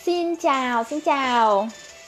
Xin chào, xin chào.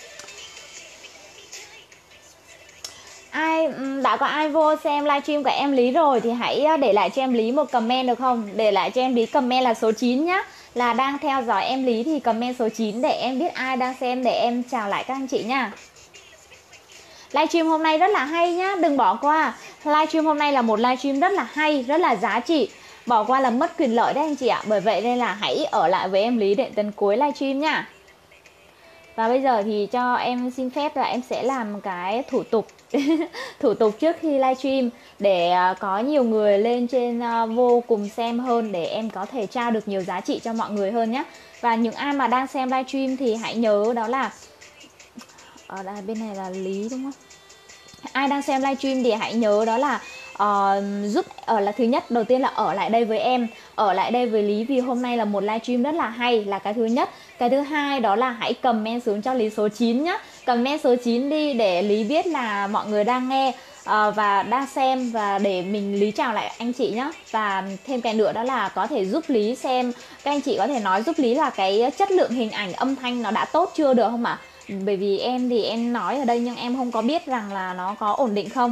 Đã có ai vô xem livestream của em Lý rồi thì hãy để lại cho em Lý một comment được không? Để lại cho em Lý comment là số 9 nhá. Là đang theo dõi em Lý thì comment số 9 để em biết ai đang xem, để em chào lại các anh chị nha. Livestream hôm nay rất là hay nhá, đừng bỏ qua. Livestream hôm nay là một livestream rất là hay, rất là giá trị. Bỏ qua là mất quyền lợi đấy anh chị ạ. Bởi vậy nên là hãy ở lại với em Lý để đến cuối livestream nha. Và bây giờ thì cho em xin phép là em sẽ làm cái thủ tục thủ tục trước khi livestream để có nhiều người lên trên vô cùng xem hơn, để em có thể trao được nhiều giá trị cho mọi người hơn nhé. Và những ai mà đang xem livestream thì hãy nhớ đó là ở đây bên này là Lý đúng không? Ai đang xem livestream thì hãy nhớ đó là giúp là thứ nhất, đầu tiên là ở lại đây với em, ở lại đây với Lý, vì hôm nay là một livestream rất là hay, là cái thứ nhất. Cái thứ hai đó là hãy comment xuống cho Lý số 9 nhá. Comment số 9 đi để Lý biết là mọi người đang nghe và đang xem, và để mình Lý chào lại anh chị nhá. Và thêm cái nữa đó là có thể giúp Lý xem, các anh chị có thể nói giúp Lý là cái chất lượng hình ảnh âm thanh nó đã tốt chưa được không ạ? Bởi vì em thì em nói ở đây nhưng em không có biết rằng là nó có ổn định không.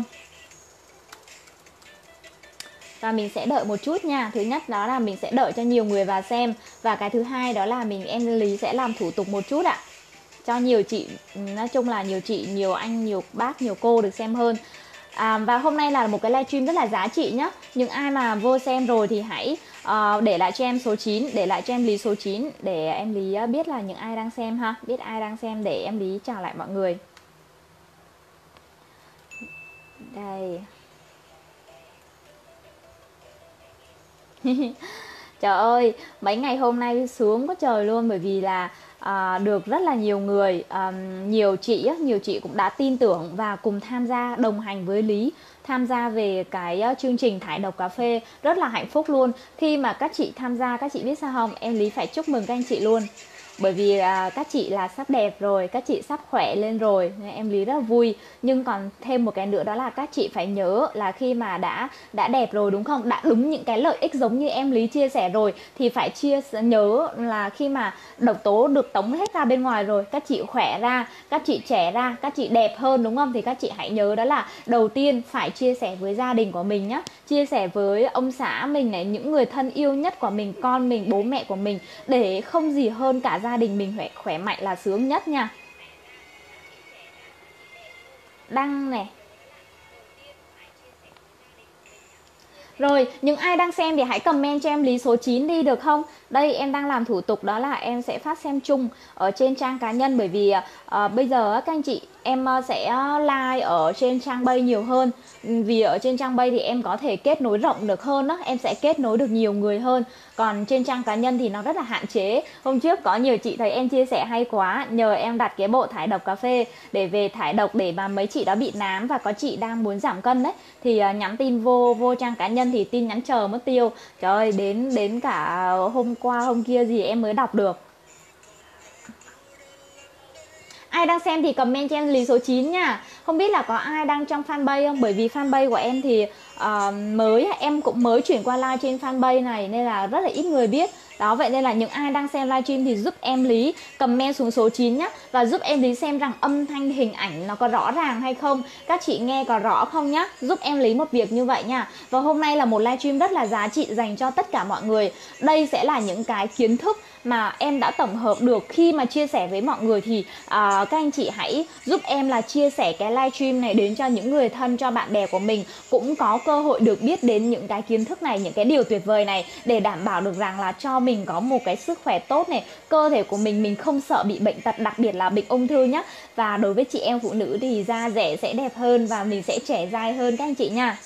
Và mình sẽ đợi một chút nha. Thứ nhất đó là mình sẽ đợi cho nhiều người vào xem. Và cái thứ hai đó là em Lý sẽ làm thủ tục một chút ạ, cho nhiều chị, nói chung là nhiều chị, nhiều anh, nhiều bác, nhiều cô được xem hơn. Và hôm nay là một cái livestream rất là giá trị nhá. Những ai mà vô xem rồi thì hãy để lại cho em số 9, để lại cho em Lý số 9 để em Lý biết là những ai đang xem ha, biết ai đang xem để em Lý chào lại mọi người. Đây. Trời ơi, mấy ngày hôm nay sướng quá trời luôn, bởi vì là được rất là nhiều người, nhiều chị cũng đã tin tưởng và cùng tham gia đồng hành với Lý, tham gia về cái chương trình thải độc cà phê. Rất là hạnh phúc luôn khi mà các chị tham gia. Các chị biết sao không, em Lý phải chúc mừng các anh chị luôn, bởi vì các chị là sắp đẹp rồi, các chị sắp khỏe lên rồi, nên em Lý rất là vui. Nhưng còn thêm một cái nữa đó là các chị phải nhớ là khi mà đã đẹp rồi đúng không, đã đúng những cái lợi ích giống như em Lý chia sẻ rồi, thì phải nhớ là khi mà độc tố được tống hết ra bên ngoài rồi, các chị khỏe ra, các chị trẻ ra, các chị đẹp hơn đúng không, thì các chị hãy nhớ đó là đầu tiên phải chia sẻ với gia đình của mình nhá, chia sẻ với ông xã mình này, những người thân yêu nhất của mình, con mình, bố mẹ của mình, để không gì hơn cả gia đình mình khỏe mạnh là sướng nhất nha. Đăng này. Rồi, những ai đang xem thì hãy comment cho em Lý số 9 đi được không? Đây, em đang làm thủ tục đó là em sẽ phát xem chung ở trên trang cá nhân, bởi vì bây giờ các anh chị em sẽ like ở trên trang Bay nhiều hơn. Vì ở trên trang Bay thì em có thể kết nối rộng được hơn đó, em sẽ kết nối được nhiều người hơn. Còn trên trang cá nhân thì nó rất là hạn chế. Hôm trước có nhiều chị thấy em chia sẻ hay quá, nhờ em đặt cái bộ thải độc cà phê để về thải độc, để mà mấy chị đó bị nám và có chị đang muốn giảm cân đấy, thì nhắn tin vô trang cá nhân thì tin nhắn chờ mất tiêu. Trời ơi, đến cả hôm qua hôm kia gì em mới đọc được. Ai đang xem thì comment cho em Lý số 9 nha. Không biết là có ai đang trong fanpage không? Bởi vì fanpage của em thì em cũng mới chuyển qua live trên fanpage này nên là rất là ít người biết. Đó, vậy nên là những ai đang xem livestream thì giúp em Lý comment xuống số 9 nhé. Và giúp em Lý xem rằng âm thanh hình ảnh nó có rõ ràng hay không, các chị nghe có rõ không nhá. Giúp em Lý một việc như vậy nha. Và hôm nay là một livestream rất là giá trị dành cho tất cả mọi người. Đây sẽ là những cái kiến thức mà em đã tổng hợp được khi mà chia sẻ với mọi người, thì các anh chị hãy giúp em là chia sẻ cái livestream này đến cho những người thân, cho bạn bè của mình cũng có cơ hội được biết đến những cái kiến thức này, những cái điều tuyệt vời này, để đảm bảo được rằng là cho mình có một cái sức khỏe tốt này, cơ thể của mình không sợ bị bệnh tật, đặc biệt là bệnh ung thư nhá. Và đối với chị em phụ nữ thì da rẻ sẽ đẹp hơn và mình sẽ trẻ dai hơn các anh chị nha.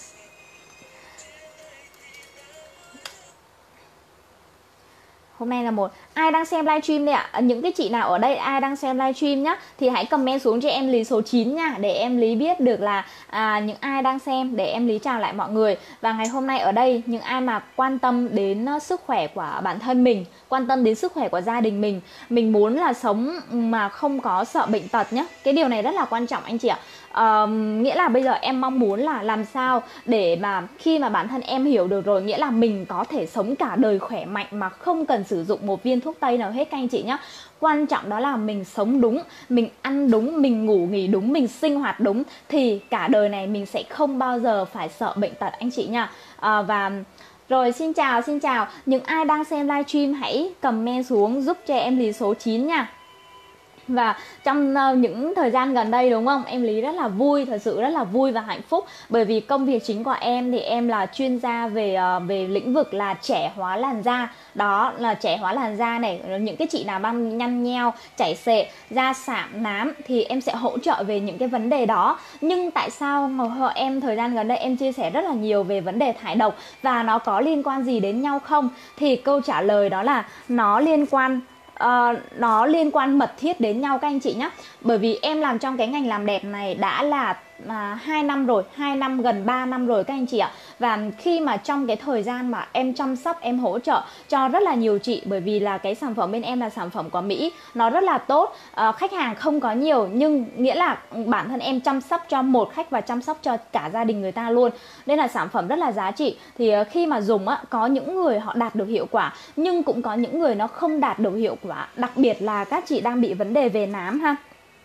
Hôm nay là ai đang xem livestream đây ạ? Những cái chị nào ở đây ai đang xem livestream nhá thì hãy comment xuống cho em Lý số 9 nha, để em Lý biết được là những ai đang xem, để em Lý chào lại mọi người. Và ngày hôm nay ở đây, những ai mà quan tâm đến sức khỏe của bản thân mình, quan tâm đến sức khỏe của gia đình mình muốn là sống mà không có sợ bệnh tật nhá. Cái điều này rất là quan trọng anh chị ạ. Nghĩa là bây giờ em mong muốn là làm sao để mà khi mà bản thân em hiểu được rồi, nghĩa là mình có thể sống cả đời khỏe mạnh mà không cần sử dụng một viên thuốc tây nào hết các anh chị nhé. Quan trọng đó là mình sống đúng, mình ăn đúng, mình ngủ nghỉ đúng, mình sinh hoạt đúng, thì cả đời này mình sẽ không bao giờ phải sợ bệnh tật anh chị nha. Và rồi, xin chào những ai đang xem livestream, hãy comment xuống giúp cho em Lý số 9 nha. Và trong những thời gian gần đây đúng không, em Lý rất là vui, thật sự rất là vui và hạnh phúc, bởi vì công việc chính của em thì em là chuyên gia về lĩnh vực là trẻ hóa làn da. Đó là trẻ hóa làn da này, những cái chị nào đang nhăn nheo, chảy xệ, da sạm, nám thì em sẽ hỗ trợ về những cái vấn đề đó. Nhưng tại sao mà em thời gian gần đây em chia sẻ rất là nhiều về vấn đề thải độc và nó có liên quan gì đến nhau không? Thì câu trả lời đó là nó liên quan mật thiết đến nhau các anh chị nhé. Bởi vì em làm trong cái ngành làm đẹp này đã là 2 năm rồi, 2 năm gần 3 năm rồi các anh chị ạ. Và khi mà trong cái thời gian mà em chăm sóc, em hỗ trợ cho rất là nhiều chị, bởi vì là cái sản phẩm bên em là sản phẩm của Mỹ, nó rất là tốt, khách hàng không có nhiều, nhưng nghĩa là bản thân em chăm sóc cho một khách và chăm sóc cho cả gia đình người ta luôn, nên là sản phẩm rất là giá trị. Thì khi mà dùng á, có những người họ đạt được hiệu quả, nhưng cũng có những người nó không đạt được hiệu quả, đặc biệt là các chị đang bị vấn đề về nám ha.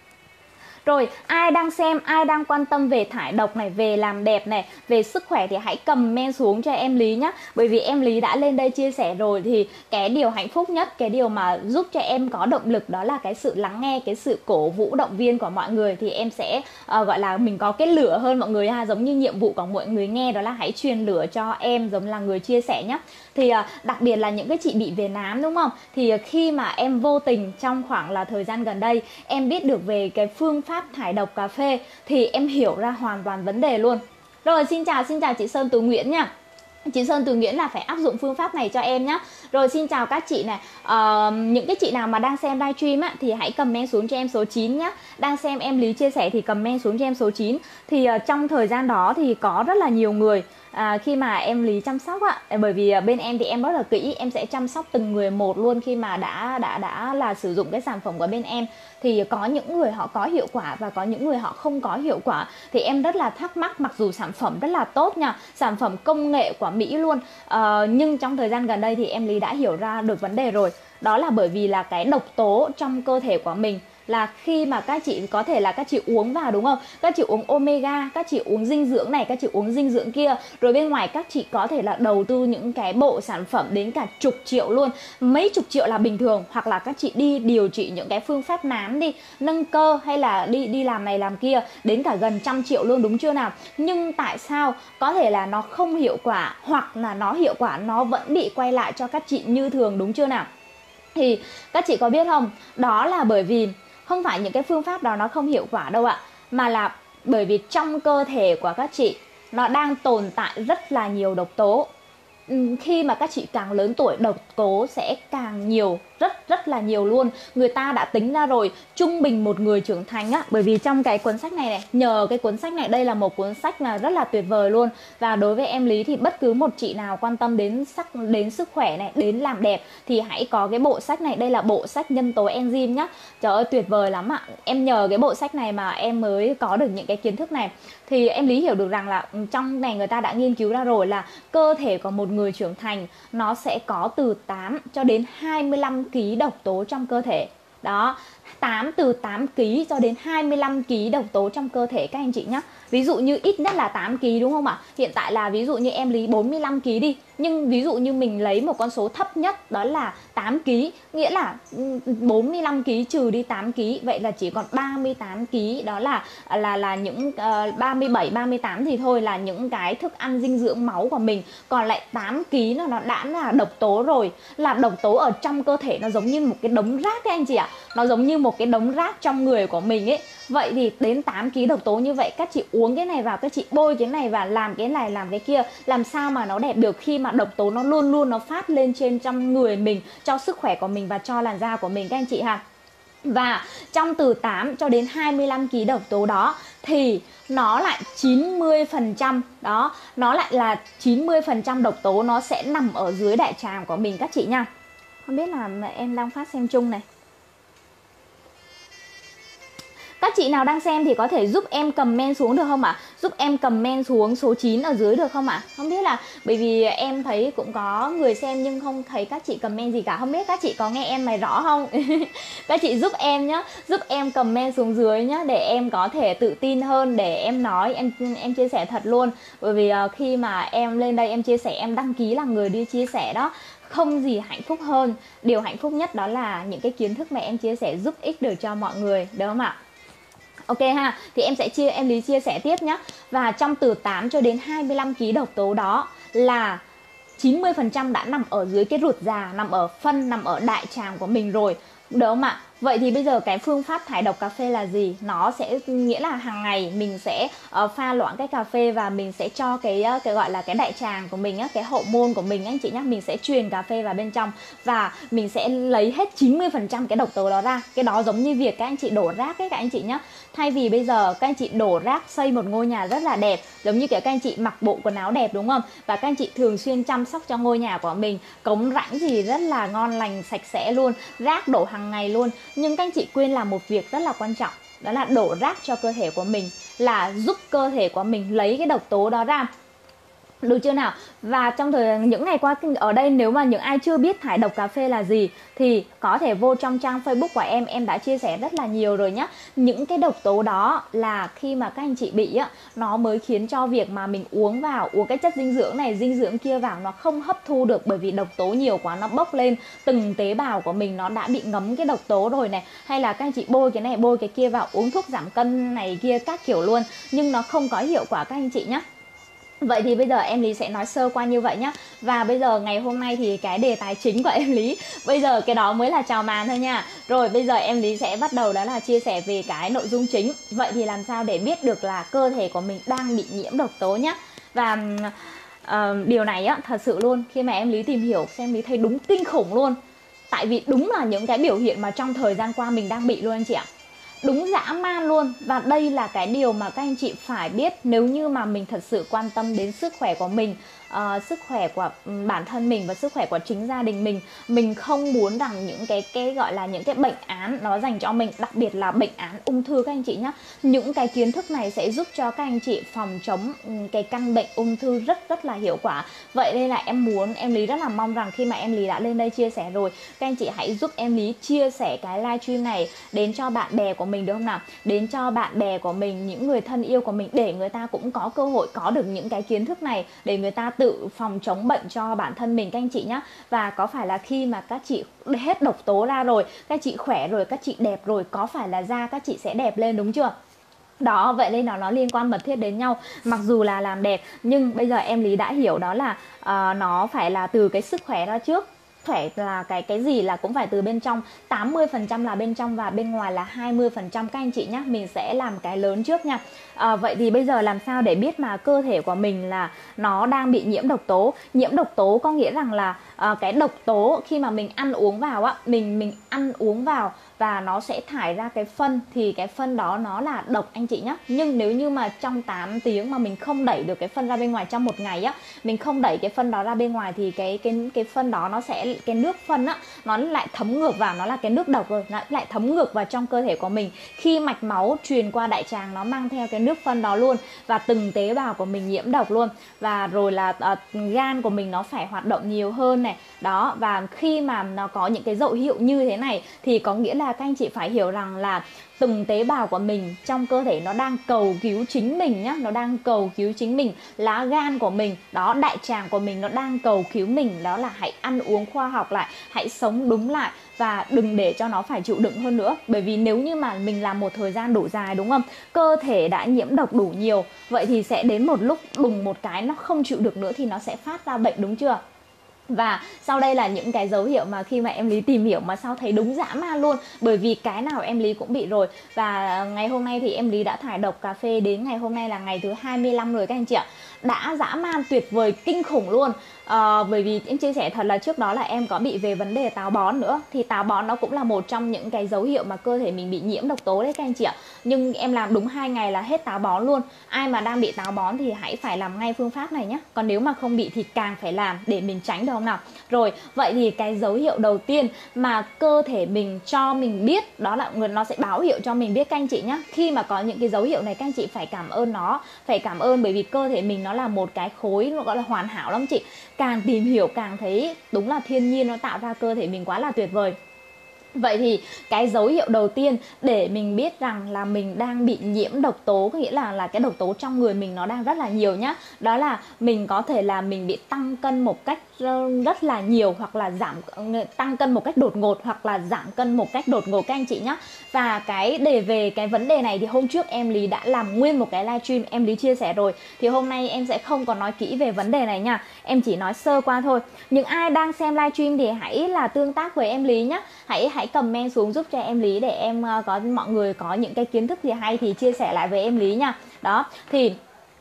Rồi, ai đang xem, ai đang quan tâm về thải độc này, về làm đẹp này, về sức khỏe thì hãy comment xuống cho em Lý nhé. Bởi vì em Lý đã lên đây chia sẻ rồi thì cái điều hạnh phúc nhất, cái điều mà giúp cho em có động lực đó là cái sự lắng nghe, cái sự cổ vũ động viên của mọi người. Thì em sẽ gọi là mình có cái lửa hơn mọi người ha. Giống như nhiệm vụ của mọi người nghe đó là hãy truyền lửa cho em, giống là người chia sẻ nhé. Thì đặc biệt là những cái chị bị về nám đúng không? Thì khi mà em vô tình trong khoảng là thời gian gần đây em biết được về cái phương pháp thải độc cà phê thì em hiểu ra hoàn toàn vấn đề luôn. Rồi, xin chào chị Sơn Tú Nguyễn nha. Chị Sơn Từ Nguyễn là phải áp dụng phương pháp này cho em nhé. Rồi, xin chào các chị này. Những cái chị nào mà đang xem livestream á, thì hãy comment xuống cho em số 9 nhé. Đang xem em Lý chia sẻ thì comment xuống cho em số 9. Thì trong thời gian đó thì có rất là nhiều người khi mà em Lý chăm sóc á, bởi vì bên em thì em rất là kỹ, em sẽ chăm sóc từng người một luôn. Khi mà đã là sử dụng cái sản phẩm của bên em thì có những người họ có hiệu quả và có những người họ không có hiệu quả. Thì em rất là thắc mắc, mặc dù sản phẩm rất là tốt nha, sản phẩm công nghệ của Mỹ luôn, nhưng trong thời gian gần đây thì em Lý đã hiểu ra được vấn đề rồi. Đó là bởi vì là cái độc tố trong cơ thể của mình là khi mà các chị có thể là các chị uống vào đúng không, các chị uống omega, các chị uống dinh dưỡng này, các chị uống dinh dưỡng kia, rồi bên ngoài các chị có thể là đầu tư những cái bộ sản phẩm đến cả chục triệu luôn, mấy chục triệu là bình thường. Hoặc là các chị đi điều trị những cái phương pháp nám, đi nâng cơ hay là đi làm này làm kia đến cả gần 100 triệu luôn, đúng chưa nào? Nhưng tại sao có thể là nó không hiệu quả, hoặc là nó hiệu quả nó vẫn bị quay lại cho các chị như thường, đúng chưa nào? Thì các chị có biết không, đó là bởi vì không phải những cái phương pháp đó nó không hiệu quả đâu ạ, mà là bởi vì trong cơ thể của các chị nó đang tồn tại rất là nhiều độc tố. Khi mà các chị càng lớn tuổi, độc tố sẽ càng nhiều, rất là nhiều luôn. Người ta đã tính ra rồi, trung bình một người trưởng thành á, bởi vì trong cái cuốn sách này nhờ cái cuốn sách này, đây là một cuốn sách là rất là tuyệt vời luôn. Và đối với em Lý thì bất cứ một chị nào quan tâm đến sức khỏe này, đến làm đẹp thì hãy có cái bộ sách này. Đây là bộ sách nhân tố enzyme nhá. Trời ơi tuyệt vời lắm ạ. Em nhờ cái bộ sách này mà em mới có được những cái kiến thức này. Thì em Lý hiểu được rằng là trong này người ta đã nghiên cứu ra rồi là cơ thể của một người trưởng thành nó sẽ có từ 8 cho đến 25 kg độc tố trong cơ thể. Đó, từ 8 kg cho đến 25 kg độc tố trong cơ thể các anh chị nhé. Ví dụ như ít nhất là 8 kg đúng không ạ? Hiện tại là ví dụ như em Lý 45 kg đi, nhưng ví dụ như mình lấy một con số thấp nhất đó là 8 kg, nghĩa là 45 kg trừ đi 8 kg, vậy là chỉ còn 38 kg, đó là những 37 38 thì thôi là những cái thức ăn dinh dưỡng máu của mình, còn lại 8 kg nó đã là độc tố rồi, là độc tố ở trong cơ thể, nó giống như một cái đống rác các anh chị ạ. Nó giống như một cái đống rác trong người của mình ấy. Vậy thì đến 8 kg độc tố như vậy, các chị uống cái này vào, các chị bôi cái này vào, làm cái này làm cái kia, làm sao mà nó đẹp được khi mà độc tố nó luôn luôn nó phát lên trên trong người mình, cho sức khỏe của mình và cho làn da của mình các anh chị ha. Và trong từ 8 cho đến 25 kg độc tố đó thì nó lại 90%, đó, nó lại là 90% độc tố nó sẽ nằm ở dưới đại tràng của mình các chị nha. Không biết là em đang phát xem chung này. Các chị nào đang xem thì có thể giúp em comment xuống được không ạ? Giúp em comment xuống số 9 ở dưới được không ạ? Không biết là bởi vì em thấy cũng có người xem nhưng không thấy các chị comment gì cả. Không biết các chị có nghe em này rõ không? Các chị giúp em nhá, giúp em comment xuống dưới nhá để em có thể tự tin hơn để em nói, em chia sẻ thật luôn. Bởi vì khi mà em lên đây em chia sẻ, em đăng ký là người đi chia sẻ đó, không gì hạnh phúc hơn. Điều hạnh phúc nhất đó là những cái kiến thức mà em chia sẻ giúp ích được cho mọi người, đúng không ạ? Ok ha, thì em Lý chia sẻ tiếp nhé. Và trong từ 8 cho đến 25 kg độc tố đó là 90% đã nằm ở dưới cái ruột già, nằm ở phân, nằm ở đại tràng của mình rồi, đúng không ạ? Vậy thì bây giờ cái phương pháp thải độc cà phê là gì? Nó sẽ nghĩa là hàng ngày mình sẽ pha loãng cái cà phê và mình sẽ cho cái gọi là cái đại tràng của mình á, cái hậu môn của mình anh chị nhá, mình sẽ truyền cà phê vào bên trong và mình sẽ lấy hết 90% cái độc tố đó ra. Cái đó giống như việc các anh chị đổ rác ấy các anh chị nhá. Thay vì bây giờ các anh chị đổ rác xây một ngôi nhà rất là đẹp, giống như kiểu các anh chị mặc bộ quần áo đẹp đúng không? Và các anh chị thường xuyên chăm sóc cho ngôi nhà của mình, cống rãnh gì rất là ngon lành sạch sẽ luôn, rác đổ hàng ngày luôn. Nhưng các anh chị quên làm một việc rất là quan trọng, đó là đổ rác cho cơ thể của mình, là giúp cơ thể của mình lấy cái độc tố đó ra. Được chưa nào? Và trong những ngày qua ở đây, nếu mà những ai chưa biết thải độc cà phê là gì thì có thể vô trong trang Facebook của em đã chia sẻ rất là nhiều rồi nhá. Những cái độc tố đó là khi mà các anh chị bị á, nó mới khiến cho việc mà mình uống cái chất dinh dưỡng này, dinh dưỡng kia vào nó không hấp thu được, bởi vì độc tố nhiều quá nó bốc lên, từng tế bào của mình nó đã bị ngấm cái độc tố rồi này. Hay là các anh chị bôi cái này bôi cái kia vào, uống thuốc giảm cân này kia các kiểu luôn, nhưng nó không có hiệu quả các anh chị nhá. Vậy thì bây giờ em Lý sẽ nói sơ qua như vậy nhá. Và bây giờ ngày hôm nay thì cái đề tài chính của em Lý, bây giờ cái đó mới là chào màn thôi nha. Rồi bây giờ em Lý sẽ bắt đầu đó là chia sẻ về cái nội dung chính. Vậy thì làm sao để biết được là cơ thể của mình đang bị nhiễm độc tố nhá. Và điều này á, thật sự luôn, khi mà em Lý tìm hiểu xem Lý thấy đúng kinh khủng luôn. Tại vì đúng là những cái biểu hiện mà trong thời gian qua mình đang bị luôn anh chị ạ. Đúng dã man luôn. Và đây là cái điều mà các anh chị phải biết nếu như mà mình thật sự quan tâm đến sức khỏe của mình, sức khỏe của bản thân mình và sức khỏe của chính gia đình mình. Mình không muốn rằng những cái gọi là những cái bệnh án nó dành cho mình, đặc biệt là bệnh án ung thư các anh chị nhé. Những cái kiến thức này sẽ giúp cho các anh chị phòng chống cái căn bệnh ung thư rất là hiệu quả. Vậy nên là em Lý rất là mong rằng khi mà em Lý đã lên đây chia sẻ rồi, các anh chị hãy giúp em Lý chia sẻ cái livestream này đến cho bạn bè của mình được không nào? Đến cho bạn bè của mình, những người thân yêu của mình, để người ta cũng có cơ hội có được những cái kiến thức này, để người ta tự phòng chống bệnh cho bản thân mình các anh chị nhé. Và có phải là khi mà các chị hết độc tố ra rồi, các chị khỏe rồi, các chị đẹp rồi, có phải là da các chị sẽ đẹp lên đúng chưa? Đó, vậy nên nó liên quan mật thiết đến nhau. Mặc dù là làm đẹp, nhưng bây giờ em Lý đã hiểu đó là nó phải là từ cái sức khỏe đó trước. Khỏe là cái gì là cũng phải từ bên trong, 80% là bên trong và bên ngoài là 20% các anh chị nhé. Mình sẽ làm cái lớn trước nha. Vậy thì bây giờ làm sao để biết mà cơ thể của mình là nó đang bị nhiễm độc tố? Nhiễm độc tố có nghĩa rằng là cái độc tố khi mà mình ăn uống vào á, mình ăn uống vào và nó sẽ thải ra cái phân, thì cái phân đó nó là độc anh chị nhé. Nhưng nếu như mà trong 8 tiếng mà mình không đẩy được cái phân ra bên ngoài, trong một ngày á, mình không đẩy cái phân đó ra bên ngoài thì cái phân đó nó sẽ, cái nước phân á, nó lại thấm ngược vào, nó là cái nước độc rồi, nó lại thấm ngược vào trong cơ thể của mình. Khi mạch máu truyền qua đại tràng nó mang theo cái nước phân đó luôn, và từng tế bào của mình nhiễm độc luôn. Và rồi là gan của mình nó phải hoạt động nhiều hơn này. Đó, và khi mà nó có những cái dấu hiệu như thế này thì có nghĩa là các anh chị phải hiểu rằng là từng tế bào của mình trong cơ thể nó đang cầu cứu chính mình nhá, nó đang cầu cứu chính mình. Lá gan của mình đó, đại tràng của mình nó đang cầu cứu mình, đó là hãy ăn uống khoa học lại, hãy sống đúng lại và đừng để cho nó phải chịu đựng hơn nữa. Bởi vì nếu như mà mình làm một thời gian đủ dài đúng không, cơ thể đã nhiễm độc đủ nhiều, vậy thì sẽ đến một lúc đùng một cái nó không chịu được nữa thì nó sẽ phát ra bệnh, đúng chưa? Và sau đây là những cái dấu hiệu mà khi mà em Lý tìm hiểu mà sao thấy đúng dã man luôn. Bởi vì cái nào em Lý cũng bị rồi. Và ngày hôm nay thì em Lý đã thải độc cà phê đến ngày hôm nay là ngày thứ 25 rồi các anh chị ạ. Đã dã man, tuyệt vời, kinh khủng luôn. Bởi vì em chia sẻ thật là trước đó là em có bị về vấn đề táo bón nữa. Thì táo bón nó cũng là một trong những cái dấu hiệu mà cơ thể mình bị nhiễm độc tố đấy các anh chị ạ. Nhưng em làm đúng 2 ngày là hết táo bón luôn. Ai mà đang bị táo bón thì hãy phải làm ngay phương pháp này nhé. Còn nếu mà không bị thì càng phải làm để mình tránh được được không nào? Rồi, vậy thì cái dấu hiệu đầu tiên mà cơ thể mình cho mình biết, đó là nó sẽ báo hiệu cho mình biết các anh chị nhé. Khi mà có những cái dấu hiệu này các anh chị phải cảm ơn nó, phải cảm ơn, bởi vì cơ thể mình nó là một cái khối nó gọi là hoàn hảo lắm chị. Càng tìm hiểu càng thấy đúng là thiên nhiên nó tạo ra cơ thể mình quá là tuyệt vời. Vậy thì cái dấu hiệu đầu tiên để mình biết rằng là mình đang bị nhiễm độc tố, có nghĩa là cái độc tố trong người mình nó đang rất là nhiều nhá. Đó là mình có thể là mình bị tăng cân một cách rất là nhiều, hoặc là tăng cân một cách đột ngột, hoặc là giảm cân một cách đột ngột các anh chị nhá. Và về cái vấn đề này thì hôm trước em Lý đã làm nguyên một cái livestream em Lý chia sẻ rồi. Thì hôm nay em sẽ không còn nói kỹ về vấn đề này nha. Em chỉ nói sơ qua thôi. Những ai đang xem livestream thì hãy là tương tác với em Lý nhá. Hãy comment xuống giúp cho em Lý để em mọi người có những cái kiến thức gì hay thì chia sẻ lại với em Lý nha. Đó, thì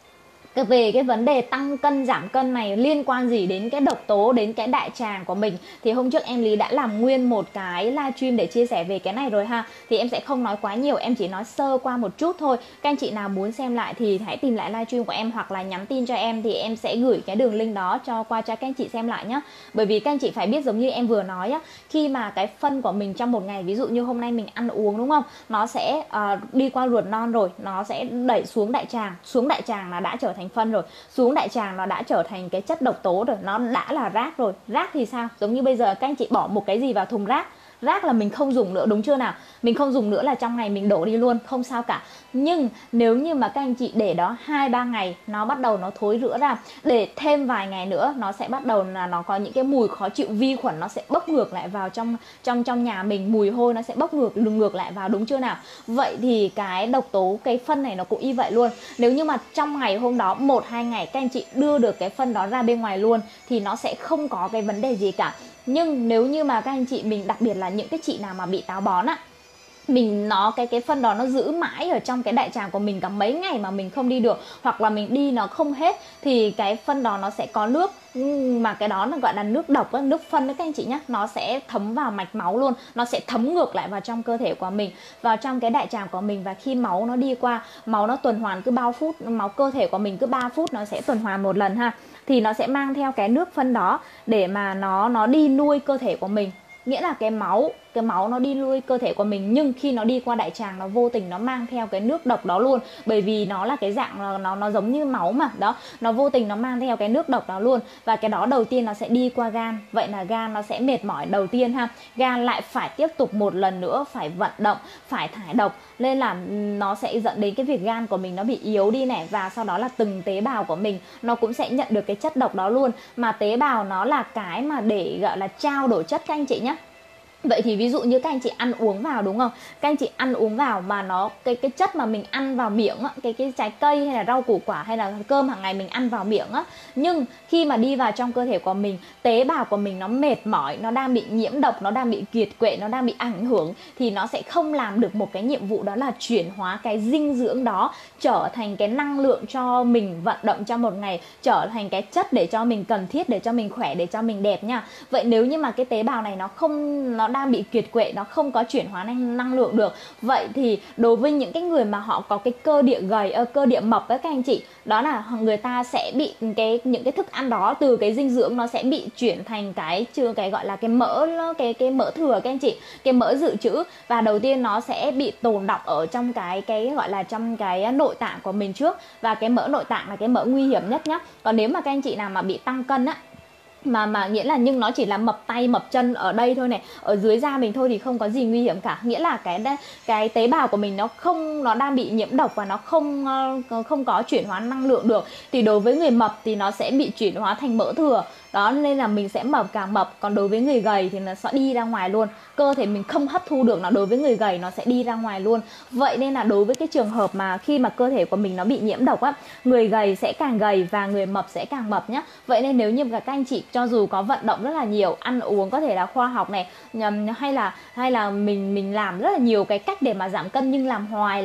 về cái vấn đề tăng cân giảm cân này liên quan gì đến cái độc tố, đến cái đại tràng của mình, thì hôm trước em Lý đã làm nguyên một cái livestream để chia sẻ về cái này rồi ha. Thì em sẽ không nói quá nhiều, em chỉ nói sơ qua một chút thôi. Các anh chị nào muốn xem lại thì hãy tìm lại livestream của em hoặc là nhắn tin cho em, thì em sẽ gửi cái đường link đó qua cho các anh chị xem lại nhá. Bởi vì các anh chị phải biết, giống như em vừa nói á, khi mà cái phân của mình trong một ngày, ví dụ như hôm nay mình ăn uống đúng không, nó sẽ đi qua ruột non rồi, nó sẽ đẩy xuống đại tràng là đã trở thành phân rồi, xuống đại tràng nó đã trở thành cái chất độc tố rồi, nó đã là rác rồi. Rác thì sao? Giống như bây giờ các anh chị bỏ một cái gì vào thùng rác, rác là mình không dùng nữa, đúng chưa nào? Mình không dùng nữa là trong ngày mình đổ đi luôn, không sao cả. Nhưng nếu như mà các anh chị để đó 2-3 ngày, nó bắt đầu nó thối rữa ra, để thêm vài ngày nữa nó sẽ bắt đầu là nó có những cái mùi khó chịu, vi khuẩn nó sẽ bốc ngược lại vào trong nhà mình, mùi hôi nó sẽ bốc ngược lại vào, đúng chưa nào? Vậy thì cái độc tố, cái phân này nó cũng y vậy luôn. Nếu như mà trong ngày hôm đó 1-2 ngày các anh chị đưa được cái phân đó ra bên ngoài luôn thì nó sẽ không có cái vấn đề gì cả. Nhưng nếu như mà các anh chị mình, đặc biệt là những cái chị nào mà bị táo bón á, cái phân đó nó giữ mãi ở trong cái đại tràng của mình cả mấy ngày mà mình không đi được, hoặc là mình đi nó không hết, thì cái phân đó nó sẽ có nước, mà cái đó nó gọi là nước độc, nước phân đấy các anh chị nhé. Nó sẽ thấm vào mạch máu luôn, nó sẽ thấm ngược lại vào trong cơ thể của mình, vào trong cái đại tràng của mình. Và khi máu nó đi qua, máu nó tuần hoàn cứ bao phút, máu cơ thể của mình cứ 3 phút nó sẽ tuần hoàn một lần ha, thì nó sẽ mang theo cái nước phân đó để mà nó đi nuôi cơ thể của mình. Nghĩa là cái máu nó đi nuôi cơ thể của mình, nhưng khi nó đi qua đại tràng nó vô tình nó mang theo cái nước độc đó luôn, bởi vì nó là cái dạng nó giống như máu mà đó, nó vô tình nó mang theo cái nước độc đó luôn. Và cái đó đầu tiên nó sẽ đi qua gan, vậy là gan nó sẽ mệt mỏi đầu tiên ha, gan lại phải tiếp tục một lần nữa phải vận động, phải thải độc, nên là nó sẽ dẫn đến cái việc gan của mình nó bị yếu đi này. Và sau đó là từng tế bào của mình nó cũng sẽ nhận được cái chất độc đó luôn, mà tế bào nó là cái mà để gọi là trao đổi chất các anh chị nhé. Vậy thì ví dụ như các anh chị ăn uống vào đúng không? Các anh chị ăn uống vào mà nó cái chất mà mình ăn vào miệng á, cái trái cây hay là rau củ quả hay là cơm hàng ngày mình ăn vào miệng á, nhưng khi mà đi vào trong cơ thể của mình, tế bào của mình nó mệt mỏi, nó đang bị nhiễm độc, nó đang bị kiệt quệ, nó đang bị ảnh hưởng, thì nó sẽ không làm được một cái nhiệm vụ, đó là chuyển hóa cái dinh dưỡng đó trở thành cái năng lượng cho mình vận động trong một ngày, trở thành cái chất để cho mình cần thiết, để cho mình khỏe, để cho mình đẹp nha. Vậy nếu như mà cái tế bào này nó đang bị kiệt quệ, nó không có chuyển hóa năng lượng được, vậy thì đối với những cái người mà họ có cái cơ địa gầy, cơ địa mập các anh chị, đó là người ta sẽ bị những cái thức ăn đó, từ cái dinh dưỡng nó sẽ bị chuyển thành cái gọi là cái mỡ, cái mỡ thừa các anh chị, cái mỡ dự trữ. Và đầu tiên nó sẽ bị tồn đọng ở trong cái gọi là trong cái nội tạng của mình trước, và cái mỡ nội tạng là cái mỡ nguy hiểm nhất nhá. Còn nếu mà các anh chị nào mà bị tăng cân á, mà nghĩa là nhưng nó chỉ là mập tay mập chân ở đây thôi này, ở dưới da mình thôi, thì không có gì nguy hiểm cả. Nghĩa là cái tế bào của mình nó đang bị nhiễm độc và nó không có chuyển hóa năng lượng được, thì đối với người mập thì nó sẽ bị chuyển hóa thành mỡ thừa đó, nên là mình sẽ mập càng mập. Còn đối với người gầy thì nó sẽ đi ra ngoài luôn, cơ thể mình không hấp thu được nó, đối với người gầy nó sẽ đi ra ngoài luôn. Vậy nên là đối với cái trường hợp mà khi mà cơ thể của mình nó bị nhiễm độc á, người gầy sẽ càng gầy và người mập sẽ càng mập nhá. Vậy nên nếu như các anh chị cho dù có vận động rất là nhiều, ăn uống có thể là khoa học này, hay là mình làm rất là nhiều cái cách để mà giảm cân, nhưng làm hoài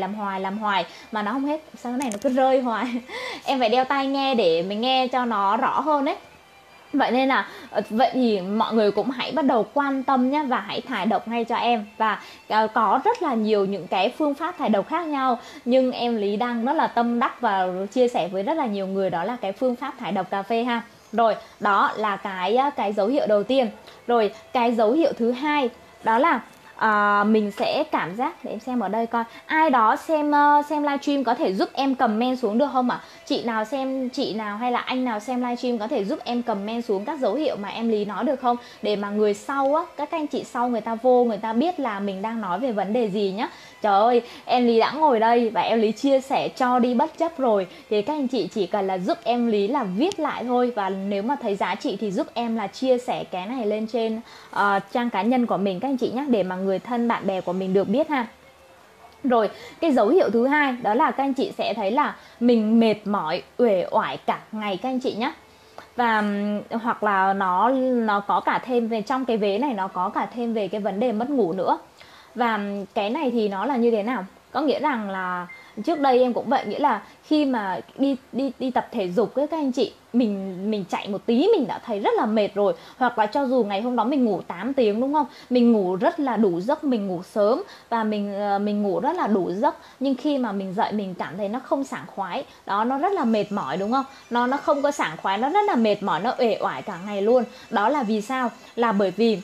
mà nó không hết. Sao cái này nó cứ rơi hoài em phải đeo tai nghe để mình nghe cho nó rõ hơn đấy. Vậy nên là vậy thì mọi người cũng hãy bắt đầu quan tâm nhé, và hãy thải độc ngay cho em. Và có rất là nhiều những cái phương pháp thải độc khác nhau, nhưng em Lý đang rất là tâm đắc và chia sẻ với rất là nhiều người, đó là cái phương pháp thải độc cà phê ha. Rồi, đó là cái dấu hiệu đầu tiên. Rồi, cái dấu hiệu thứ hai đó là mình sẽ cảm giác, để em xem ở đây coi, ai đó xem livestream có thể giúp em comment xuống được không ạ? Chị nào hay là anh nào xem livestream có thể giúp em comment xuống các dấu hiệu mà em Lý nói được không? Để mà người sau á, các anh chị sau người ta vô, người ta biết là mình đang nói về vấn đề gì nhá. Trời ơi, em Lý đã ngồi đây và em Lý chia sẻ cho đi bất chấp rồi, thì các anh chị chỉ cần là giúp em Lý là viết lại thôi. Và nếu mà thấy giá trị thì giúp em là chia sẻ cái này lên trên trang cá nhân của mình các anh chị nhé, để mà người thân bạn bè của mình được biết ha. Rồi, cái dấu hiệu thứ hai đó là các anh chị sẽ thấy là mình mệt mỏi, uể oải cả ngày các anh chị nhé. Và hoặc là nó có cả thêm về, trong cái vế này nó có cả thêm về cái vấn đề mất ngủ nữa. Và cái này thì nó là như thế nào? Có nghĩa rằng là trước đây em cũng vậy, nghĩa là khi mà đi tập thể dục với các anh chị, mình chạy một tí mình đã thấy rất là mệt rồi. Hoặc là cho dù ngày hôm đó mình ngủ 8 tiếng đúng không? Mình ngủ rất là đủ giấc, mình ngủ sớm và mình ngủ rất là đủ giấc, nhưng khi mà mình dậy mình cảm thấy nó không sảng khoái. Đó, nó rất là mệt mỏi đúng không? Nó không có sảng khoái, nó rất là mệt mỏi, nó uể oải cả ngày luôn. Đó là vì sao? Là bởi vì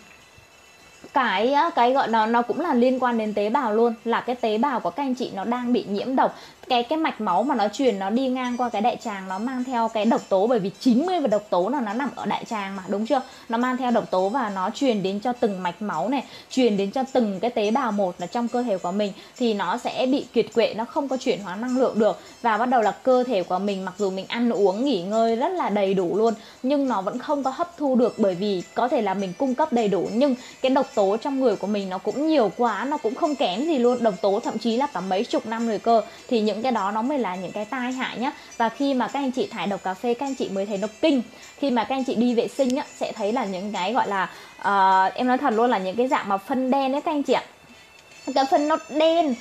cái gọi nó cũng là liên quan đến tế bào luôn, là cái tế bào của các anh chị nó đang bị nhiễm độc. Cái mạch máu mà nó truyền, nó đi ngang qua cái đại tràng, nó mang theo cái độc tố, bởi vì 90 và độc tố là nó nằm ở đại tràng mà, đúng chưa? Nó mang theo độc tố và nó truyền đến cho từng mạch máu này, truyền đến cho từng cái tế bào một là trong cơ thể của mình, thì nó sẽ bị kiệt quệ, nó không có chuyển hóa năng lượng được. Và bắt đầu là cơ thể của mình, mặc dù mình ăn uống nghỉ ngơi rất là đầy đủ luôn, nhưng nó vẫn không có hấp thu được, bởi vì có thể là mình cung cấp đầy đủ nhưng cái độc tố trong người của mình nó cũng nhiều quá, nó cũng không kém gì luôn, độc tố thậm chí là cả mấy chục năm rồi cơ. Thì những cái đó nó mới là những cái tai hại nhá. Và khi mà các anh chị thải độc cà phê, các anh chị mới thấy nó kinh. Khi mà các anh chị đi vệ sinh á, sẽ thấy là những cái gọi là em nói thật luôn là những cái dạng mà phân đen đấy các anh chị ạ. Cái phân nó đen,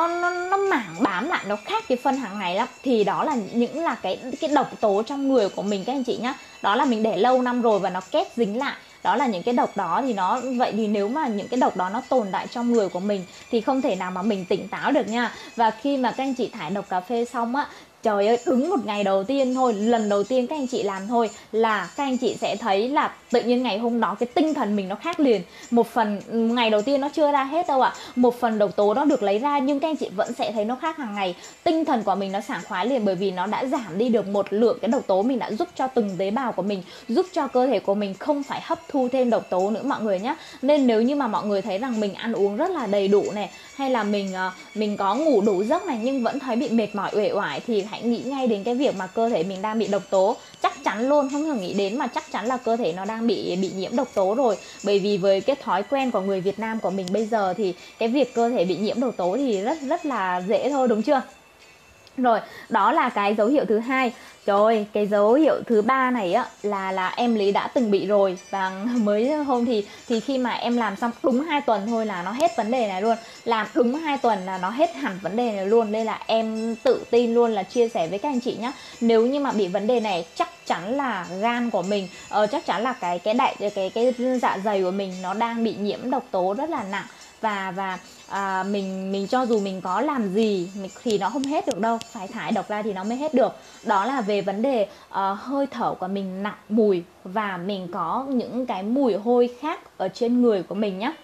nó mảng bám lại, nó khác cái phân hàng ngày lắm. Thì đó là cái độc tố trong người của mình các anh chị nhá. Đó là mình để lâu năm rồi và nó kết dính lại. Đó là những cái độc đó. Thì vậy thì nếu mà những cái độc đó nó tồn tại trong người của mình thì không thể nào mà mình tỉnh táo được nha. Và khi mà các anh chị thải độc cà phê xong á, trời ơi, đúng một ngày đầu tiên thôi, lần đầu tiên các anh chị làm thôi là các anh chị sẽ thấy là tự nhiên ngày hôm đó cái tinh thần mình nó khác liền. Một phần ngày đầu tiên nó chưa ra hết đâu ạ. Một phần độc tố nó được lấy ra nhưng các anh chị vẫn sẽ thấy nó khác hàng ngày. Tinh thần của mình nó sảng khoái liền, bởi vì nó đã giảm đi được một lượng cái độc tố, mình đã giúp cho từng tế bào của mình, giúp cho cơ thể của mình không phải hấp thu thêm độc tố nữa mọi người nhé. Nên nếu như mà mọi người thấy rằng mình ăn uống rất là đầy đủ này, hay là mình có ngủ đủ giấc này nhưng vẫn thấy bị mệt mỏi uể oải, thì hãy nghĩ ngay đến cái việc mà cơ thể mình đang bị độc tố. Chắc chắn luôn, không thể nghĩ đến mà chắc chắn là cơ thể nó đang bị nhiễm độc tố rồi. Bởi vì với cái thói quen của người Việt Nam của mình bây giờ thì cái việc cơ thể bị nhiễm độc tố thì rất là dễ thôi, đúng chưa? Rồi, đó là cái dấu hiệu thứ hai. Rồi, cái dấu hiệu thứ ba này á là em Lý đã từng bị rồi. Và mới hôm thì khi mà em làm xong đúng 2 tuần thôi là nó hết vấn đề này luôn. Làm đúng 2 tuần là nó hết hẳn vấn đề này luôn. Nên là em tự tin luôn là chia sẻ với các anh chị nhé. Nếu như mà bị vấn đề này, chắc chắn là gan của mình, chắc chắn là cái dạ dày của mình nó đang bị nhiễm độc tố rất là nặng. Và mình cho dù mình có làm gì thì nó không hết được đâu, phải thải độc ra thì nó mới hết được. Đó là về vấn đề hơi thở của mình nặng mùi, và mình có những cái mùi hôi khác ở trên người của mình nhé.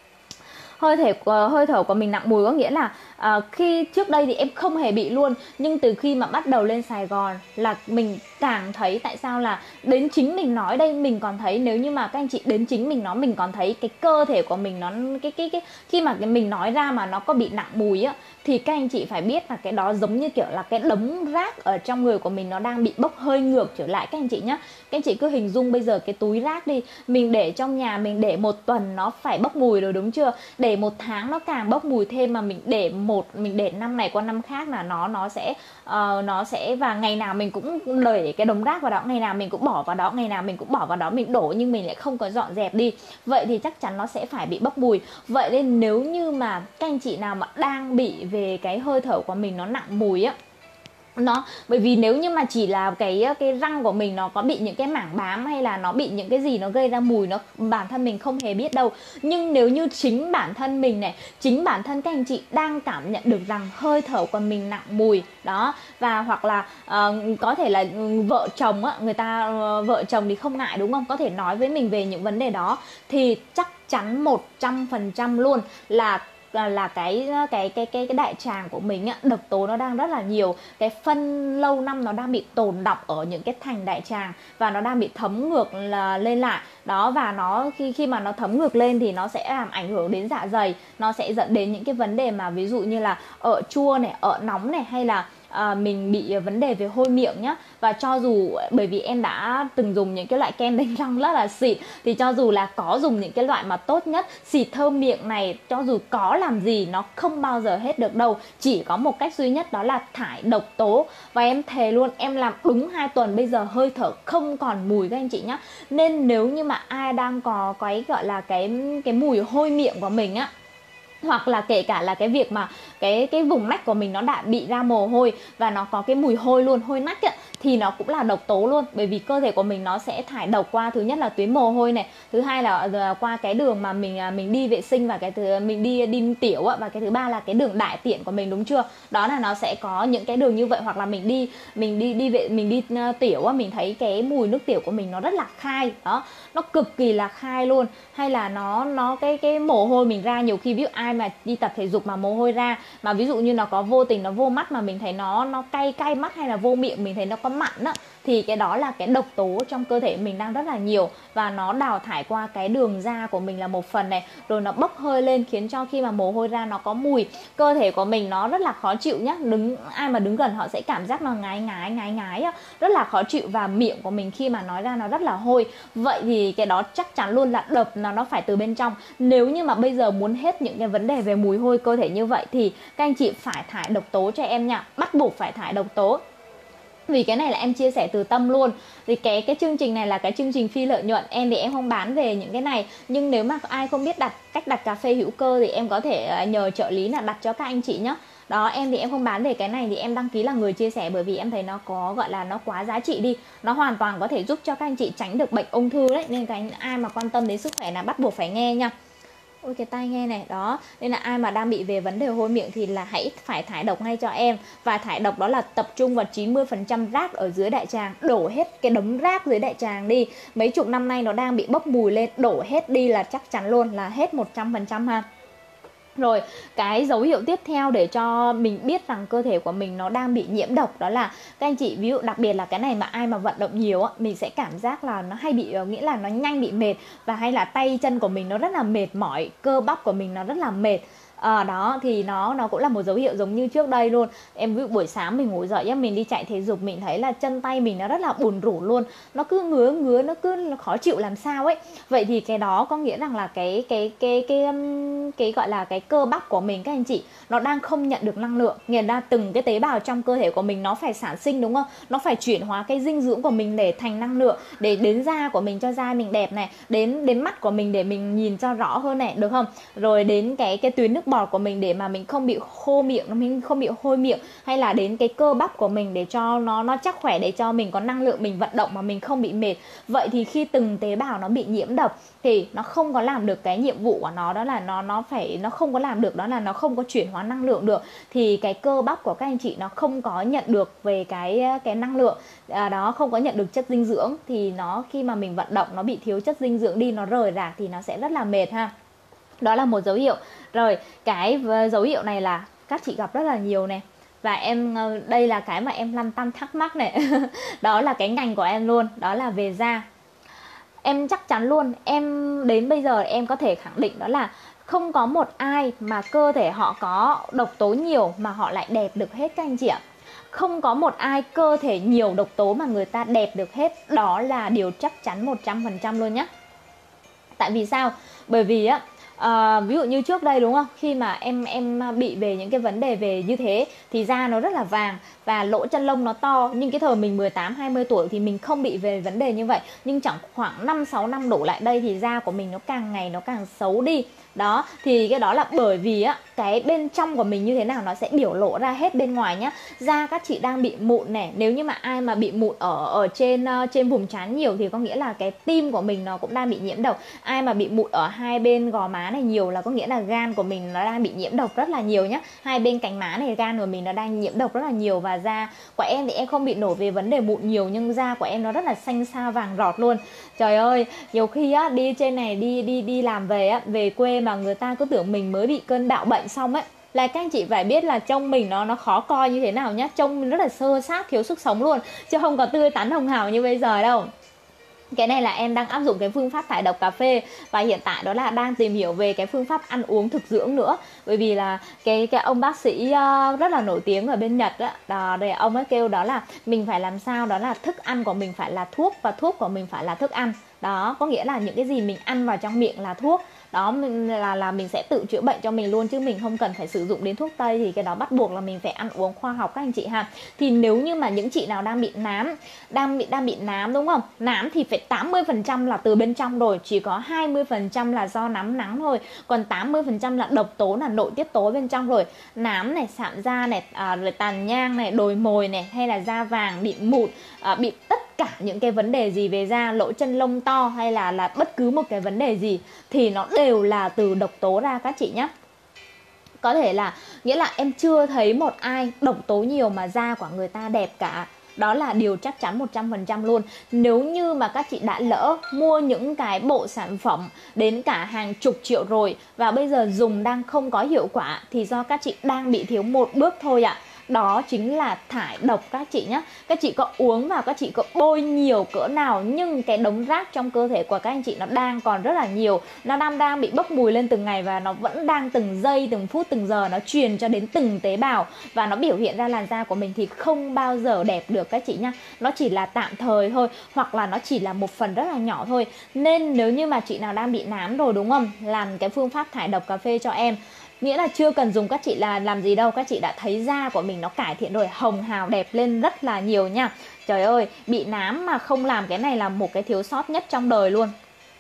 Hơi thở của mình nặng mùi có nghĩa là khi trước đây thì em không hề bị luôn, nhưng từ khi mà bắt đầu lên Sài Gòn là mình càng thấy. Tại sao? Là đến chính mình nói đây mình còn thấy, nếu như mà các anh chị đến chính mình nói, mình còn thấy cái cơ thể của mình nó khi mà mình nói ra mà nó có bị nặng mùi á, thì các anh chị phải biết là cái đó giống như kiểu là cái đống rác ở trong người của mình nó đang bị bốc hơi ngược trở lại các anh chị nhé. Các anh chị cứ hình dung bây giờ cái túi rác đi, mình để trong nhà, mình để 1 tuần nó phải bốc mùi rồi, đúng chưa? Để 1 tháng nó càng bốc mùi thêm, mà mình để năm này qua năm khác là nó sẽ và ngày nào mình cũng đẩy cái đống rác vào đó, ngày nào mình cũng bỏ vào đó, ngày nào mình cũng bỏ vào đó, mình đổ nhưng mình lại không có dọn dẹp đi. Vậy thì chắc chắn nó sẽ phải bị bốc mùi. Vậy nên nếu như mà các anh chị nào mà đang bị về cái hơi thở của mình nó nặng mùi á, nó bởi vì nếu như mà chỉ là cái răng của mình nó có bị những cái mảng bám hay là nó bị những cái gì nó gây ra mùi, nó bản thân mình không hề biết đâu. Nhưng nếu như chính bản thân mình này, chính bản thân các anh chị đang cảm nhận được rằng hơi thở của mình nặng mùi đó, và hoặc là có thể là vợ chồng á, người ta vợ chồng thì không ngại đúng không, có thể nói với mình về những vấn đề đó, thì chắc chắn 100% luôn là cái đại tràng của mình á, độc tố nó đang rất là nhiều, cái phân lâu năm nó đang bị tồn đọng ở những cái thành đại tràng và nó đang bị thấm ngược lên lại đó, và nó khi mà nó thấm ngược lên thì nó sẽ làm ảnh hưởng đến dạ dày, nó sẽ dẫn đến những cái vấn đề mà ví dụ như là ợ chua này, ợ nóng này, hay là mình bị vấn đề về hôi miệng nhá. Và cho dù bởi vì em đã từng dùng những cái loại kem đánh răng rất là xịn, thì cho dù là có dùng những cái loại mà tốt nhất, xịt thơm miệng này, cho dù có làm gì nó không bao giờ hết được đâu. Chỉ có một cách duy nhất, đó là thải độc tố. Và em thề luôn, em làm đúng 2 tuần, bây giờ hơi thở không còn mùi các anh chị nhá. Nên nếu như mà ai đang có cái gọi là cái mùi hôi miệng của mình á, hoặc là kể cả là cái việc mà cái vùng nách của mình nó đã bị ra mồ hôi và nó có cái mùi hôi luôn, hôi nách ấy, thì nó cũng là độc tố luôn. Bởi vì cơ thể của mình nó sẽ thải độc qua, thứ nhất là tuyến mồ hôi này, thứ hai là qua cái đường mà mình đi vệ sinh, và cái thứ mình đi tiểu á, và cái thứ ba là cái đường đại tiện của mình, đúng chưa? Đó là nó sẽ có những cái đường như vậy. Hoặc là mình đi tiểu á, mình thấy cái mùi nước tiểu của mình nó rất là khai đó, nó cực kỳ là khai luôn. Hay là nó cái mồ hôi mình ra, nhiều khi ví dụ ai mà đi tập thể dục mà mồ hôi ra, mà ví dụ như nó có vô tình nó vô mắt mà mình thấy nó cay mắt, hay là vô miệng mình thấy nó có mặn á, thì cái đó là cái độc tố trong cơ thể mình đang rất là nhiều, và nó đào thải qua cái đường da của mình là một phần này, rồi nó bốc hơi lên, khiến cho khi mà mồ hôi ra nó có mùi, cơ thể của mình nó rất là khó chịu nhá. Ai mà đứng gần họ sẽ cảm giác nó ngái á, rất là khó chịu, và miệng của mình khi mà nói ra nó rất là hôi. Vậy thì cái đó chắc chắn luôn là độc, nó phải từ bên trong. Nếu như mà bây giờ muốn hết những cái vấn đề về mùi hôi cơ thể như vậy thì các anh chị phải thải độc tố cho em nha, bắt buộc phải thải độc tố. Vì cái này là em chia sẻ từ tâm luôn. Thì cái chương trình này là cái chương trình phi lợi nhuận, em thì em không bán về những cái này. Nhưng nếu mà ai không biết cách đặt cà phê hữu cơ thì em có thể nhờ trợ lý là đặt cho các anh chị nhé. Đó, em thì em không bán về cái này, thì em đăng ký là người chia sẻ bởi vì em thấy nó có gọi là nó quá giá trị đi. Nó hoàn toàn có thể giúp cho các anh chị tránh được bệnh ung thư đấy. Nên cái ai mà quan tâm đến sức khỏe là bắt buộc phải nghe nha. Ôi cái tai nghe này đó. Nên là ai mà đang bị về vấn đề hôi miệng thì là hãy phải thải độc ngay cho em. Và thải độc đó là tập trung vào 90% rác ở dưới đại tràng. Đổ hết cái đống rác dưới đại tràng đi. Mấy chục năm nay nó đang bị bốc mùi lên, đổ hết đi là chắc chắn luôn là hết 100% ha. Rồi, cái dấu hiệu tiếp theo để cho mình biết rằng cơ thể của mình nó đang bị nhiễm độc, đó là các anh chị, ví dụ đặc biệt là cái này mà ai mà vận động nhiều á, mình sẽ cảm giác là nó hay bị, nghĩa là nó nhanh bị mệt, và hay là tay chân của mình nó rất là mệt mỏi, cơ bắp của mình nó rất là mệt. Đó thì nó cũng là một dấu hiệu giống như trước đây luôn. Em ví dụ buổi sáng mình ngủ dậy á, mình đi chạy thể dục, mình thấy là chân tay mình nó rất là bùn rủn luôn, nó cứ ngứa, nó cứ khó chịu làm sao ấy. Vậy thì cái đó có nghĩa rằng là cái gọi là cái cơ bắp của mình các anh chị, nó đang không nhận được năng lượng. Nghĩa là từng cái tế bào trong cơ thể của mình nó phải sản sinh, đúng không? Nó phải chuyển hóa cái dinh dưỡng của mình để thành năng lượng, để đến da của mình cho da mình đẹp này, đến mắt của mình để mình nhìn cho rõ hơn này, được không? Rồi đến cái tuyến nước bọt của mình để mà mình không bị khô miệng, mình không bị hôi miệng, hay là đến cái cơ bắp của mình để cho nó chắc khỏe, để cho mình có năng lượng mình vận động mà mình không bị mệt. Vậy thì khi từng tế bào nó bị nhiễm độc thì nó không có làm được cái nhiệm vụ của nó, đó là nó không có làm được, đó là nó không có chuyển hóa năng lượng được, thì cái cơ bắp của các anh chị nó không có nhận được về cái năng lượng đó, không có nhận được chất dinh dưỡng, thì nó khi mà mình vận động nó bị thiếu chất dinh dưỡng đi, nó rời rạc thì nó sẽ rất là mệt ha. Đó là một dấu hiệu. Rồi cái dấu hiệu này là các chị gặp rất là nhiều này, và em đây là cái mà em lăn tăn thắc mắc này đó là cái ngành của em luôn, đó là về da. Em chắc chắn luôn, em đến bây giờ em có thể khẳng định đó là không có một ai mà cơ thể họ có độc tố nhiều mà họ lại đẹp được hết các anh chị ạ. Không có một ai cơ thể nhiều độc tố mà người ta đẹp được hết. Đó là điều chắc chắn 100% luôn nhé. Tại vì sao? Bởi vì á, Ví dụ như trước đây đúng không, khi mà em bị về những cái vấn đề về như thế thì da nó rất là vàng và lỗ chân lông nó to, nhưng cái thời mình 18-20 tuổi thì mình không bị về vấn đề như vậy, nhưng chẳng khoảng 5-6 năm đổ lại đây thì da của mình nó càng ngày nó càng xấu đi. Đó, thì cái đó là bởi vì á, cái bên trong của mình như thế nào nó sẽ biểu lộ ra hết bên ngoài nhá. Da các chị đang bị mụn này, nếu như mà ai mà bị mụn ở trên vùng trán nhiều thì có nghĩa là cái tim của mình nó cũng đang bị nhiễm độc. Ai mà bị mụn ở hai bên gò má này nhiều là có nghĩa là gan của mình nó đang bị nhiễm độc rất là nhiều nhá. Hai bên cánh má này gan của mình nó đang nhiễm độc rất là nhiều. Và da của em thì em không bị nổi về vấn đề mụn nhiều, nhưng da của em nó rất là xanh xao vàng rọt luôn. Trời ơi, nhiều khi á đi trên này đi làm về á, về quê mà người ta cứ tưởng mình mới bị cơn bạo bệnh xong ấy, là các anh chị phải biết là trông mình nó khó coi như thế nào nhá. Trông rất là xơ xác, thiếu sức sống luôn, chứ không có tươi tắn hồng hào như bây giờ đâu. Cái này là em đang áp dụng cái phương pháp thải độc cà phê, và hiện tại đó là đang tìm hiểu về cái phương pháp ăn uống thực dưỡng nữa. Bởi vì là cái ông bác sĩ rất là nổi tiếng ở bên Nhật đó, để ông ấy kêu đó là mình phải làm sao đó là thức ăn của mình phải là thuốc và thuốc của mình phải là thức ăn. Đó, có nghĩa là những cái gì mình ăn vào trong miệng là thuốc. Đó là mình sẽ tự chữa bệnh cho mình luôn, chứ mình không cần phải sử dụng đến thuốc tây. Thì cái đó bắt buộc là mình phải ăn uống khoa học các anh chị ha. Thì nếu như mà những chị nào đang bị nám, đang bị nám đúng không, nám thì phải 80% là từ bên trong rồi, chỉ có 20% là do nắng nắng thôi, còn 80% là độc tố, là nội tiết tố bên trong rồi. Nám này, sạm da này, rồi tàn nhang này, đồi mồi này, hay là da vàng, bị mụn, bị tất cả những cái vấn đề gì về da, lỗ chân lông to, hay là bất cứ một cái vấn đề gì thì nó đều là từ độc tố ra các chị nhé. Có thể là nghĩa là em chưa thấy một ai độc tố nhiều mà da của người ta đẹp cả. Đó là điều chắc chắn 100% luôn. Nếu như mà các chị đã lỡ mua những cái bộ sản phẩm đến cả hàng chục triệu rồi và bây giờ dùng đang không có hiệu quả thì do các chị đang bị thiếu một bước thôi ạ. Đó chính là thải độc các chị nhé. Các chị có uống vào, các chị có bôi nhiều cỡ nào, nhưng cái đống rác trong cơ thể của các anh chị nó đang còn rất là nhiều. Nó đang bị bốc mùi lên từng ngày, và nó vẫn đang từng giây, từng phút, từng giờ nó truyền cho đến từng tế bào, và nó biểu hiện ra làn da của mình thì không bao giờ đẹp được các chị nhá. Nó chỉ là tạm thời thôi, hoặc là nó chỉ là một phần rất là nhỏ thôi. Nên nếu như mà chị nào đang bị nám rồi đúng không, làm cái phương pháp thải độc cà phê cho em. Nghĩa là chưa cần dùng các chị là làm gì đâu, các chị đã thấy da của mình nó cải thiện rồi, hồng hào đẹp lên rất là nhiều nha. Trời ơi, bị nám mà không làm cái này là một cái thiếu sót nhất trong đời luôn.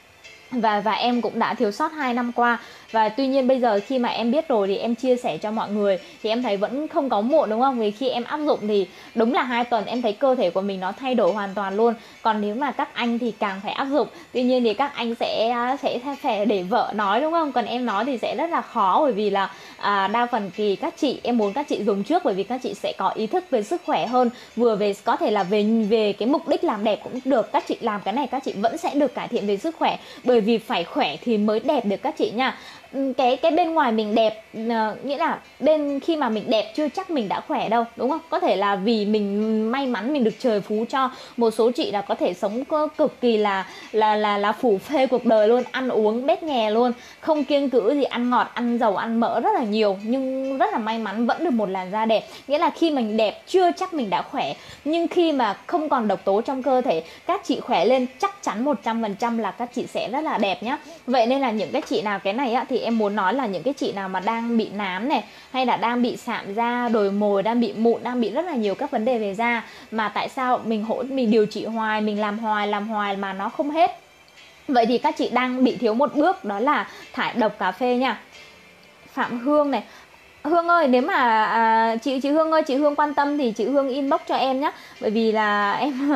Và em cũng đã thiếu sót 2 năm qua. Và tuy nhiên bây giờ khi mà em biết rồi thì em chia sẻ cho mọi người thì em thấy vẫn không có muộn đúng không? Vì khi em áp dụng thì đúng là 2 tuần em thấy cơ thể của mình nó thay đổi hoàn toàn luôn. Còn nếu mà các anh thì càng phải áp dụng. Tuy nhiên thì các anh sẽ phải để vợ nói đúng không? Còn em nói thì sẽ rất là khó, bởi vì là đa phần thì các chị, em muốn các chị dùng trước, bởi vì các chị sẽ có ý thức về sức khỏe hơn. Vừa về có thể là về cái mục đích làm đẹp cũng được. Các chị làm cái này các chị vẫn sẽ được cải thiện về sức khỏe, bởi vì phải khỏe thì mới đẹp được các chị nha. Cái bên ngoài mình đẹp, nghĩa là khi mà mình đẹp chưa chắc mình đã khỏe đâu đúng không? Có thể là vì mình may mắn mình được trời phú cho. Một số chị là có thể sống cực kỳ là phủ phê cuộc đời luôn, ăn uống bết nghè luôn, không kiêng cữ gì, ăn ngọt, ăn dầu, ăn mỡ rất là nhiều, nhưng rất là may mắn vẫn được một làn da đẹp. Nghĩa là khi mình đẹp chưa chắc mình đã khỏe, nhưng khi mà không còn độc tố trong cơ thể, các chị khỏe lên chắc chắn 100% là các chị sẽ rất là đẹp nhá. Vậy nên là những cái chị nào, cái này á thì em muốn nói là những cái chị nào mà đang bị nám này, hay là đang bị sạm da, đồi mồi, đang bị mụn, đang bị rất là nhiều các vấn đề về da, mà tại sao mình điều trị hoài, mình làm hoài mà nó không hết. Vậy thì các chị đang bị thiếu một bước, đó là thải độc cà phê nha. Phạm Hương này, Hương ơi, nếu mà chị Hương ơi, chị Hương quan tâm thì chị Hương inbox cho em nhé. Bởi vì là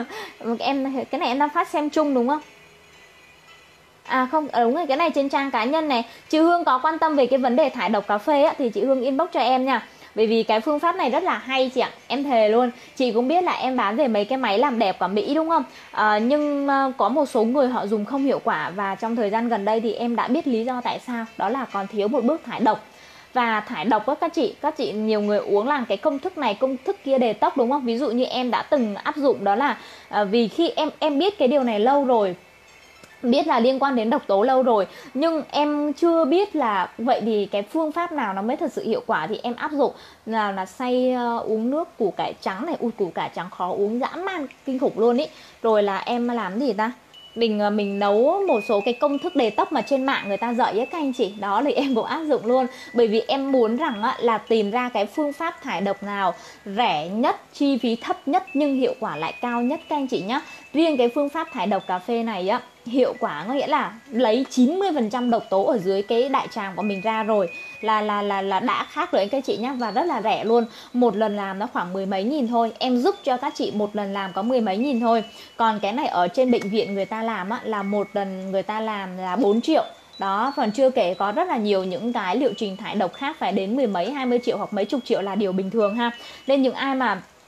em cái này em đang phát xem chung đúng không? Không, đúng rồi, cái này trên trang cá nhân này. Chị Hương có quan tâm về cái vấn đề thải độc cà phê á, thì chị Hương inbox cho em nha. Bởi vì cái phương pháp này rất là hay chị ạ. Em thề luôn. Chị cũng biết là em bán về mấy cái máy làm đẹp của Mỹ đúng không? Nhưng có một số người họ dùng không hiệu quả. Và trong thời gian gần đây thì em đã biết lý do tại sao. Đó là còn thiếu một bước thải độc. Và thải độc á các chị nhiều người uống làm cái công thức này công thức kia đề tốc đúng không? Ví dụ như em đã từng áp dụng, đó là vì khi em biết cái điều này lâu rồi, biết là liên quan đến độc tố lâu rồi, nhưng em chưa biết là vậy thì cái phương pháp nào nó mới thật sự hiệu quả, thì em áp dụng là xay uống nước củ cải trắng này. Ui, củ cải trắng khó uống dã man kinh khủng luôn ý. Rồi là em làm gì ta, mình nấu một số cái công thức đề tốc mà trên mạng người ta dạy ấy các anh chị. Đó thì em cũng áp dụng luôn. Bởi vì em muốn rằng á, là tìm ra cái phương pháp thải độc nào rẻ nhất, chi phí thấp nhất nhưng hiệu quả lại cao nhất các anh chị nhá. Riêng cái phương pháp thải độc cà phê này á, hiệu quả có nghĩa là lấy 90% độc tố ở dưới cái đại tràng của mình ra rồi là đã khác rồi các chị nhá, và rất là rẻ luôn. Một lần làm nó khoảng mười mấy nghìn thôi, em giúp cho các chị một lần làm có mười mấy nghìn thôi. Còn cái này ở trên bệnh viện người ta làm á, là một lần người ta làm là 4 triệu. Đó, còn chưa kể có rất là nhiều những cái liệu trình thải độc khác phải đến mười mấy 20 triệu hoặc mấy chục triệu là điều bình thường ha. Nên những ai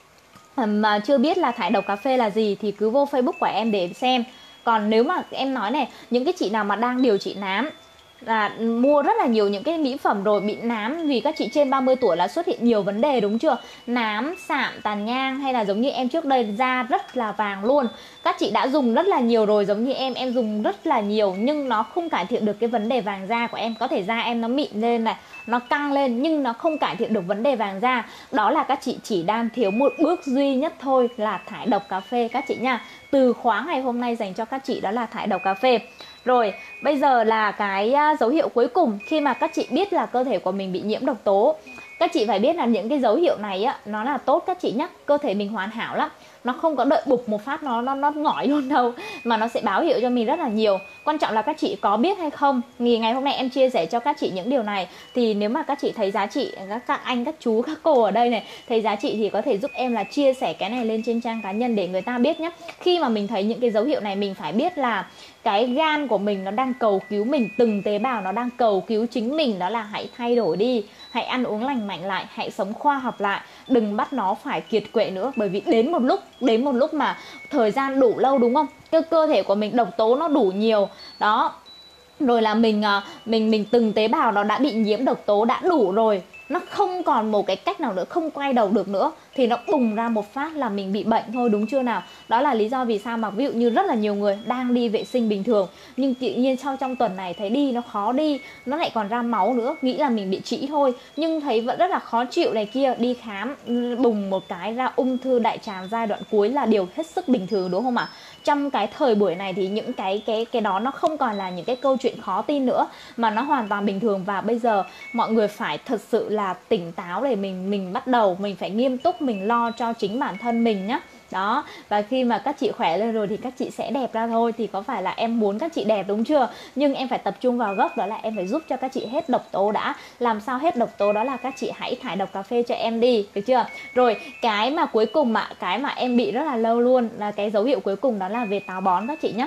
mà chưa biết là thải độc cà phê là gì thì cứ vô Facebook của em để xem. Còn nếu mà em nói này, những cái chị nào mà đang điều trị nám là mua rất là nhiều những cái mỹ phẩm rồi bị nám, vì các chị trên 30 tuổi là xuất hiện nhiều vấn đề đúng chưa? Nám, sạm, tàn nhang, hay là giống như em trước đây da rất là vàng luôn. Các chị đã dùng rất là nhiều rồi, giống như em dùng rất là nhiều nhưng nó không cải thiện được cái vấn đề vàng da của em. Có thể da em nó mịn lên này, nó căng lên nhưng nó không cải thiện được vấn đề vàng da. Đó là các chị chỉ đang thiếu một bước duy nhất thôi là thải độc cà phê các chị nha. Từ khóa ngày hôm nay dành cho các chị đó là thải độc cà phê. Rồi, bây giờ là cái dấu hiệu cuối cùng khi mà các chị biết là cơ thể của mình bị nhiễm độc tố. Các chị phải biết là những cái dấu hiệu này á, nó là tốt các chị nhé. Cơ thể mình hoàn hảo lắm. Nó không có đợi bục một phát nó ngỏi luôn đâu, mà nó sẽ báo hiệu cho mình rất là nhiều. Quan trọng là các chị có biết hay không. Ngày hôm nay em chia sẻ cho các chị những điều này, thì nếu mà các chị thấy giá trị, các anh, các chú, các cô ở đây này thấy giá trị thì có thể giúp em là chia sẻ cái này lên trên trang cá nhân để người ta biết nhé. Khi mà mình thấy những cái dấu hiệu này, mình phải biết là cái gan của mình nó đang cầu cứu mình, từng tế bào nó đang cầu cứu chính mình, đó là hãy thay đổi đi, hãy ăn uống lành mạnh lại, hãy sống khoa học lại, đừng bắt nó phải kiệt quệ nữa. Bởi vì đến một lúc mà thời gian đủ lâu đúng không, cơ thể của mình độc tố nó đủ nhiều đó, rồi là mình từng tế bào nó đã bị nhiễm độc tố đã đủ rồi, nó không còn một cái cách nào nữa, không quay đầu được nữa, thì nó bùng ra một phát là mình bị bệnh thôi, đúng chưa nào? Đó là lý do vì sao mà ví dụ như rất là nhiều người đang đi vệ sinh bình thường nhưng tự nhiên sau trong tuần này thấy đi nó khó đi, nó lại còn ra máu nữa, nghĩ là mình bị trĩ thôi nhưng thấy vẫn rất là khó chịu này kia, đi khám bùng một cái ra ung thư đại tràng giai đoạn cuối là điều hết sức bình thường, đúng không ạ? Trong cái thời buổi này thì những cái đó nó không còn là những cái câu chuyện khó tin nữa, mà nó hoàn toàn bình thường. Và bây giờ mọi người phải thật sự là tỉnh táo để mình bắt đầu, mình phải nghiêm túc, mình lo cho chính bản thân mình nhá. Đó, và khi mà các chị khỏe lên rồi thì các chị sẽ đẹp ra thôi. Thì có phải là em muốn các chị đẹp đúng chưa? Nhưng em phải tập trung vào gốc, đó là em phải giúp cho các chị hết độc tố đã. Làm sao hết độc tố? Đó là các chị hãy thải độc cà phê cho em đi, được chưa? Rồi, cái mà cuối cùng mà cái mà em bị rất là lâu luôn là cái dấu hiệu cuối cùng, đó là về táo bón các chị nhé.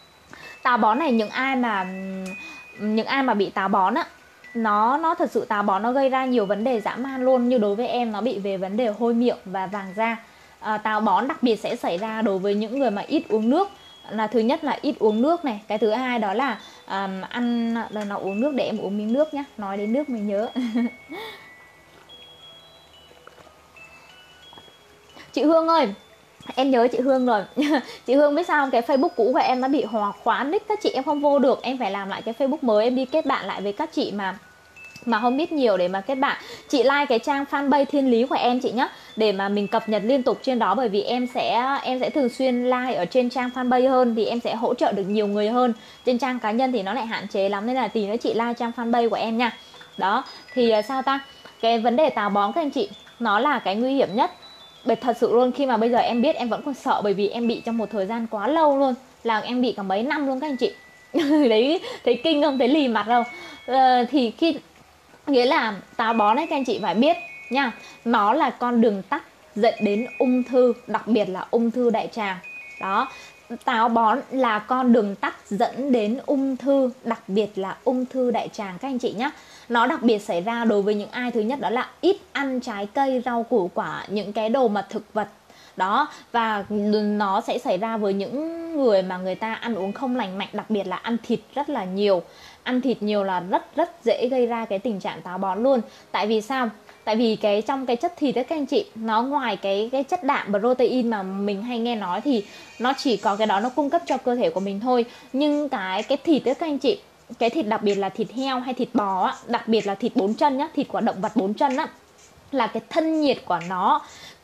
Táo bón này, những ai mà bị táo bón á, nó thật sự táo bón nó gây ra nhiều vấn đề dã man luôn. Như đối với em, nó bị về vấn đề hôi miệng và vàng da. Táo bón đặc biệt sẽ xảy ra đối với những người mà ít uống nước. Là thứ nhất là ít uống nước này, cái thứ hai đó là ăn là nó uống nước. Để em uống miếng nước nhá, nói đến nước mình nhớ. Chị Hương ơi, em nhớ chị Hương rồi. Chị Hương biết sao không? Cái Facebook cũ của em nó bị khóa nick các chị, em không vô được. Em phải làm lại cái Facebook mới, em đi kết bạn lại với các chị mà không biết nhiều để mà kết bạn. Chị like cái trang fanpage Thiên Lý của em chị nhé, để mà mình cập nhật liên tục trên đó. Bởi vì em sẽ thường xuyên like ở trên trang fanpage hơn, thì em sẽ hỗ trợ được nhiều người hơn. Trên trang cá nhân thì nó lại hạn chế lắm, nên là tí nữa chị like trang fanpage của em nha. Đó, thì sao ta? Cái vấn đề táo bón các anh chị, nó là cái nguy hiểm nhất. Bởi thật sự luôn, khi mà bây giờ em biết em vẫn còn sợ, bởi vì em bị trong một thời gian quá lâu luôn, là em bị cả mấy năm luôn các anh chị. Đấy, thấy kinh không, thấy lì mặt không? Thì khi nghĩa là táo bón ấy, các anh chị phải biết nha, nó là con đường tắt dẫn đến ung thư, đặc biệt là ung thư đại tràng. Đó, táo bón là con đường tắt dẫn đến ung thư, đặc biệt là ung thư đại tràng các anh chị nhé. Nó đặc biệt xảy ra đối với những ai, thứ nhất đó là ít ăn trái cây, rau củ quả, những cái đồ mà thực vật. Đó, và nó sẽ xảy ra với những người mà người ta ăn uống không lành mạnh, đặc biệt là ăn thịt rất là nhiều. Ăn thịt nhiều là rất dễ gây ra cái tình trạng táo bón luôn. Tại vì sao? Tại vì trong cái chất thịt đấy các anh chị, nó ngoài cái chất đạm protein mà mình hay nghe nói, thì nó chỉ có cái đó nó cung cấp cho cơ thể của mình thôi. Nhưng cái thịt đấy các anh chị, cái thịt đặc biệt là thịt heo hay thịt bò á, đặc biệt là thịt 4 chân nhá, thịt của động vật 4 chân á, là cái thân nhiệt của nó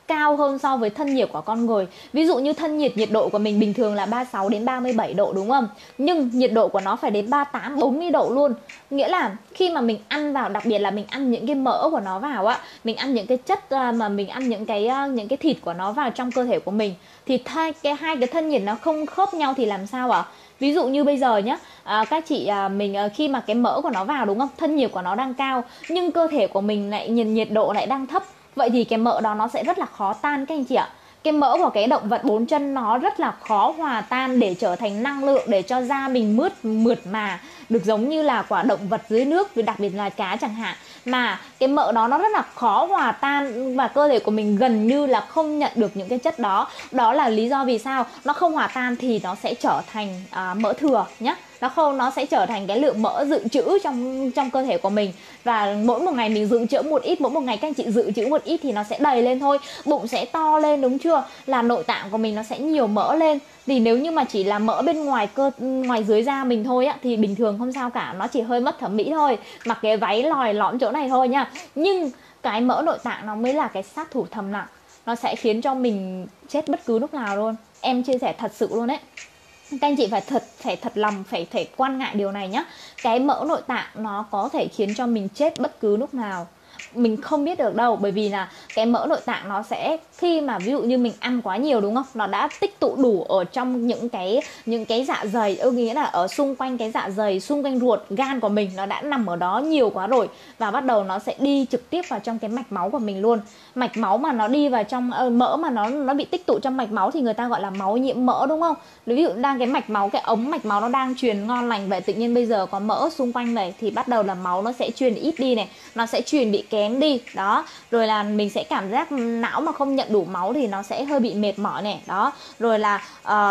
cao hơn so với thân nhiệt của con người. Ví dụ như thân nhiệt độ của mình bình thường là 36 đến 37 độ đúng không? Nhưng nhiệt độ của nó phải đến 38, 40 độ luôn. Nghĩa là khi mà mình ăn vào, đặc biệt là mình ăn những cái mỡ của nó vào á, mình ăn những cái chất mà mình ăn những cái thịt của nó vào trong cơ thể của mình, thì hai cái thân nhiệt nó không khớp nhau thì làm sao ạ? Ví dụ như bây giờ nhá, các chị mình khi mà cái mỡ của nó vào đúng không? Thân nhiệt của nó đang cao nhưng cơ thể của mình lại nhiệt độ lại đang thấp. Vậy thì cái mỡ đó nó sẽ rất là khó tan các anh chị ạ. Cái mỡ của cái động vật bốn chân nó rất là khó hòa tan để trở thành năng lượng để cho da mình mượt mà được giống như là quả động vật dưới nước, đặc biệt là cá chẳng hạn. Mà cái mỡ đó nó rất là khó hòa tan và cơ thể của mình gần như là không nhận được những cái chất đó. Đó là lý do vì sao nó không hòa tan thì nó sẽ trở thành mỡ thừa nhé. Nó sẽ trở thành cái lượng mỡ dự trữ trong cơ thể của mình. Và mỗi một ngày mình dự trữ một ít, mỗi một ngày các anh chị dự trữ một ít thì nó sẽ đầy lên thôi. Bụng sẽ to lên đúng chưa? Là nội tạng của mình nó sẽ nhiều mỡ lên. Thì nếu như mà chỉ là mỡ bên ngoài dưới da mình thôi á thì bình thường không sao cả, nó chỉ hơi mất thẩm mỹ thôi, mặc cái váy lòi lõm chỗ này thôi nha. Nhưng cái mỡ nội tạng nó mới là cái sát thủ thầm lặng, nó sẽ khiến cho mình chết bất cứ lúc nào luôn. Em chia sẻ thật sự luôn đấy. Các anh chị phải thật lòng phải quan ngại điều này nhá. Cái mỡ nội tạng nó có thể khiến cho mình chết bất cứ lúc nào. Mình không biết được đâu, bởi vì là cái mỡ nội tạng nó sẽ, khi mà ví dụ như mình ăn quá nhiều đúng không, nó đã tích tụ đủ ở trong những cái dạ dày, nghĩa là ở xung quanh cái dạ dày, xung quanh ruột gan của mình, nó đã nằm ở đó nhiều quá rồi, và bắt đầu nó sẽ đi trực tiếp vào trong cái mạch máu của mình luôn. Mạch máu mà nó đi vào trong mỡ mà nó bị tích tụ trong mạch máu thì người ta gọi là máu nhiễm mỡ đúng không? Ví dụ đang cái mạch máu, cái ống mạch máu nó đang truyền ngon lành vậy, tự nhiên bây giờ có mỡ xung quanh vậy thì bắt đầu là máu nó sẽ truyền ít đi này, nó sẽ truyền bị kém đi đó. Rồi là mình sẽ cảm giác não mà không nhận đủ máu thì nó sẽ hơi bị mệt mỏi này đó. Rồi là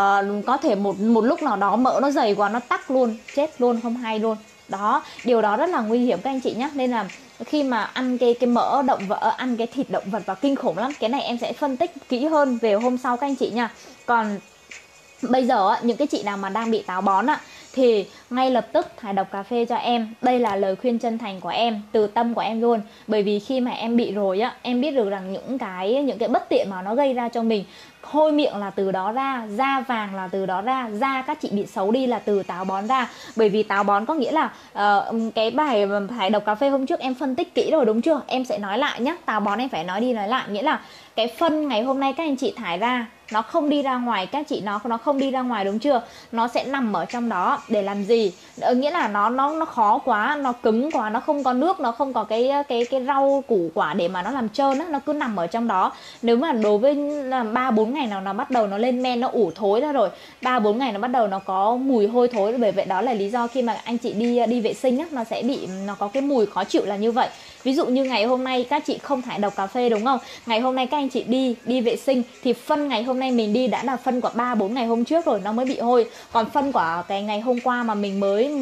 có thể một lúc nào đó mỡ nó dày quá, nó tắc luôn, chết luôn không hay luôn đó. Điều đó rất là nguy hiểm các anh chị nhé. Nên là khi mà ăn cái mỡ động vật, ăn cái thịt động vật và kinh khủng lắm. Cái này em sẽ phân tích kỹ hơn về hôm sau các anh chị nha. Còn bây giờ những cái chị nào mà đang bị táo bón thì ngay lập tức thải độc cà phê cho em. Đây là lời khuyên chân thành của em, từ tâm của em luôn. Bởi vì khi mà em bị rồi em biết được rằng những cái bất tiện mà nó gây ra cho mình. Hôi miệng là từ đó ra, da vàng là từ đó ra, da các chị bị xấu đi là từ táo bón ra. Bởi vì táo bón có nghĩa là cái bài thải độc cà phê hôm trước em phân tích kỹ rồi đúng chưa? Em sẽ nói lại nhé. Táo bón em phải nói đi nói lại, nghĩa là cái phân ngày hôm nay các anh chị thải ra nó không đi ra ngoài các chị, nó không đi ra ngoài đúng chưa? Nó sẽ nằm ở trong đó để làm gì? Nghĩa là nó khó quá, nó cứng quá, nó không có nước, nó không có cái rau củ quả để mà nó làm trơn nó cứ nằm ở trong đó. Nếu mà đối với 3-4 ngày nào nó bắt đầu nó lên men, nó ủ thối ra rồi, 3-4 ngày nó bắt đầu nó có mùi hôi thối. Bởi vậy đó là lý do khi mà anh chị đi vệ sinh nó có cái mùi khó chịu là như vậy. Ví dụ như ngày hôm nay các chị không thải độc cà phê đúng không? Ngày hôm nay các anh chị đi vệ sinh thì phân ngày hôm nay mình đi đã là phân của 3-4 ngày hôm trước rồi, nó mới bị hôi. Còn phân của cái ngày hôm qua mà mình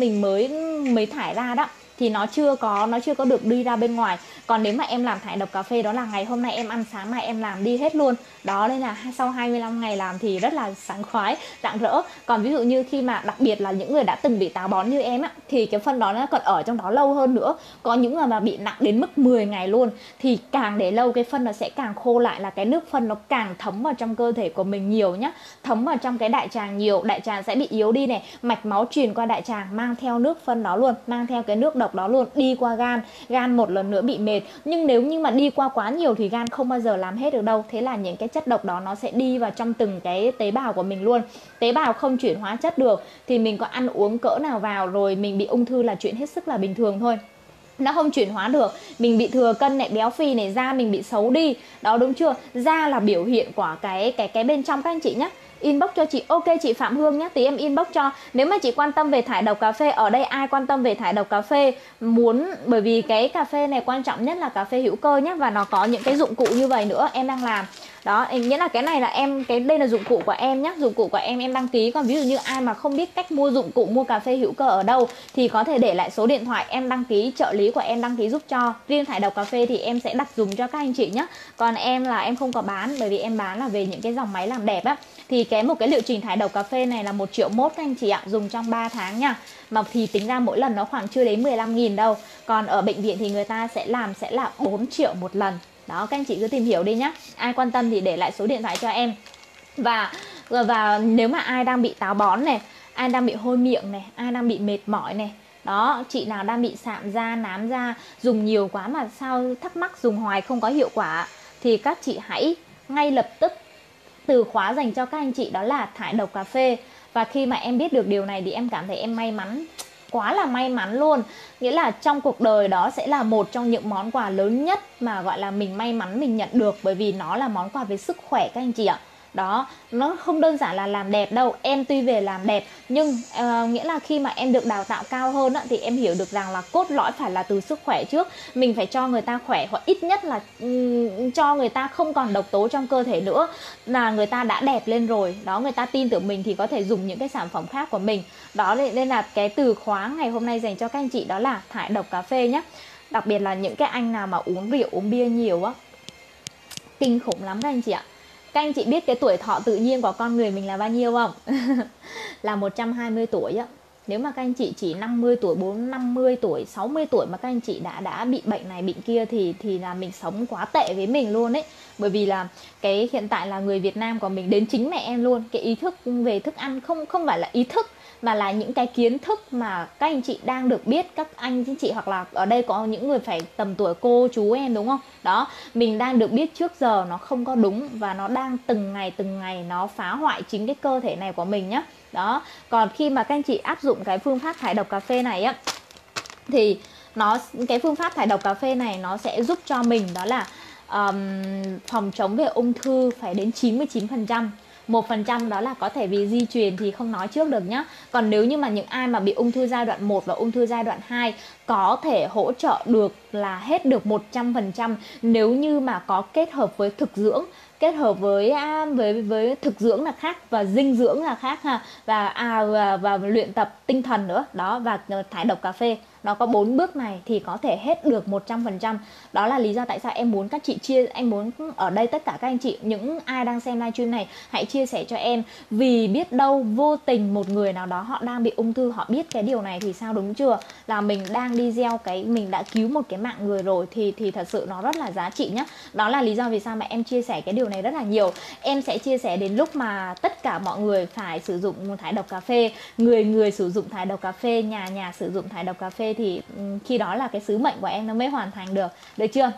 mới thải ra đó thì nó chưa có được đi ra bên ngoài. Còn nếu mà em làm thải độc cà phê đó là ngày hôm nay em ăn, sáng mai em làm đi hết luôn đó. Nên là sau 25 ngày làm thì rất là sảng khoái, rạng rỡ. Còn ví dụ như khi mà đặc biệt là những người đã từng bị táo bón như em thì cái phân đó nó còn ở trong đó lâu hơn nữa. Có những người mà bị nặng đến mức 10 ngày luôn thì càng để lâu cái phân nó sẽ càng khô lại, là cái nước phân nó càng thấm vào trong cơ thể của mình nhiều nhá, thấm vào trong cái đại tràng nhiều, đại tràng sẽ bị yếu đi này, mạch máu truyền qua đại tràng mang theo nước phân đó luôn, mang theo cái nước độc đó luôn, đi qua gan một lần nữa bị mệt. Nhưng nếu như mà đi qua quá nhiều thì gan không bao giờ làm hết được đâu. Thế là những cái chất độc đó nó sẽ đi vào trong từng cái tế bào của mình luôn. Tế bào không chuyển hóa chất được thì mình có ăn uống cỡ nào vào rồi mình bị ung thư là chuyện hết sức là bình thường thôi. Nó không chuyển hóa được, mình bị thừa cân này, béo phì này, da mình bị xấu đi đó đúng chưa? Da là biểu hiện của cái bên trong các anh chị nhé. Inbox cho chị, ok chị Phạm Hương nhé, tí em inbox cho. Nếu mà chị quan tâm về thải độc cà phê, ở đây ai quan tâm về thải độc cà phê bởi vì cái cà phê này quan trọng nhất là cà phê hữu cơ nhé, và nó có những cái dụng cụ như vậy nữa em đang làm đó. Nghĩa là cái này là đây là dụng cụ của em nhé, dụng cụ của em đăng ký. Còn ví dụ như ai mà không biết cách mua dụng cụ, mua cà phê hữu cơ ở đâu thì có thể để lại số điện thoại em đăng ký, trợ lý của em đăng ký giúp cho. Riêng thải độc cà phê thì em sẽ đặt dùng cho các anh chị nhé. Còn em là em không có bán, bởi vì em bán là về những cái dòng máy làm đẹp thì một cái liệu trình thải độc cà phê này là 1,1 triệu các anh chị ạ, dùng trong 3 tháng nha. Mà thì tính ra mỗi lần nó khoảng chưa đến 15.000 đâu. Còn ở bệnh viện thì người ta sẽ là 4 triệu một lần. Đó, các anh chị cứ tìm hiểu đi nhá. Ai quan tâm thì để lại số điện thoại cho em. Và nếu mà ai đang bị táo bón này, ai đang bị hôi miệng này, ai đang bị mệt mỏi này, đó, chị nào đang bị sạm da, nám da, dùng nhiều quá mà sao thắc mắc dùng hoài không có hiệu quả, thì các chị hãy ngay lập tức, từ khóa dành cho các anh chị đó là thải độc cà phê. Và khi mà em biết được điều này thì em cảm thấy em may mắn, quá là may mắn luôn. Nghĩa là trong cuộc đời đó sẽ là một trong những món quà lớn nhất mà gọi là mình may mắn mình nhận được, bởi vì nó là món quà về sức khỏe các anh chị ạ. Đó, nó không đơn giản là làm đẹp đâu. Em tuy về làm đẹp nhưng nghĩa là khi mà em được đào tạo cao hơn á, thì em hiểu được rằng là cốt lõi phải là từ sức khỏe trước. Mình phải cho người ta khỏe, hoặc ít nhất là cho người ta không còn độc tố trong cơ thể nữa, là người ta đã đẹp lên rồi. Đó, người ta tin tưởng mình thì có thể dùng những cái sản phẩm khác của mình. Đó, nên là cái từ khóa ngày hôm nay dành cho các anh chị đó là thải độc cà phê nhé. Đặc biệt là những cái anh nào mà uống rượu, uống bia nhiều á, kinh khủng lắm các anh chị ạ. Các anh chị biết cái tuổi thọ tự nhiên của con người mình là bao nhiêu không? Là 120 tuổi á. Nếu mà các anh chị chỉ 50 tuổi, 50 tuổi, 60 tuổi mà các anh chị đã bị bệnh này bệnh kia thì là mình sống quá tệ với mình luôn ấy. Bởi vì là cái hiện tại là người Việt Nam của mình, đến chính mẹ em luôn, cái ý thức về thức ăn không phải là ý thức, mà là những cái kiến thức mà các anh chị đang được biết, các anh chị hoặc là ở đây có những người phải tầm tuổi cô chú em đúng không? Đó, mình đang được biết trước giờ nó không có đúng, và nó đang từng ngày nó phá hoại chính cái cơ thể này của mình nhá. Đó, còn khi mà các anh chị áp dụng cái phương pháp thải độc cà phê này á, thì cái phương pháp thải độc cà phê này nó sẽ giúp cho mình đó là phòng chống về ung thư phải đến 99%. 1% đó là có thể vì di truyền thì không nói trước được nhá. Còn nếu như mà những ai mà bị ung thư giai đoạn 1 và ung thư giai đoạn 2 có thể hỗ trợ được là hết được 100% nếu như mà có kết hợp với thực dưỡng. Kết hợp với thực dưỡng là khác, và dinh dưỡng là khác ha, và luyện tập tinh thần nữa đó, và thải độc cà phê. Nó có 4 bước này thì có thể hết được 100%. Đó là lý do tại sao em muốn các chị anh muốn ở đây tất cả các anh chị, những ai đang xem livestream này, hãy chia sẻ cho em, vì biết đâu vô tình một người nào đó họ đang bị ung thư, họ biết cái điều này thì sao, đúng chưa? Là mình đang đi gieo mình đã cứu một cái mạng người rồi, thì thật sự nó rất là giá trị nhá. Đó là lý do vì sao mà em chia sẻ cái điều này rất là nhiều. Em sẽ chia sẻ đến lúc mà tất cả mọi người phải sử dụng thải độc cà phê, người sử dụng thải độc cà phê, nhà sử dụng thải độc cà phê, thì khi đó là cái sứ mệnh của em nó mới hoàn thành được chưa?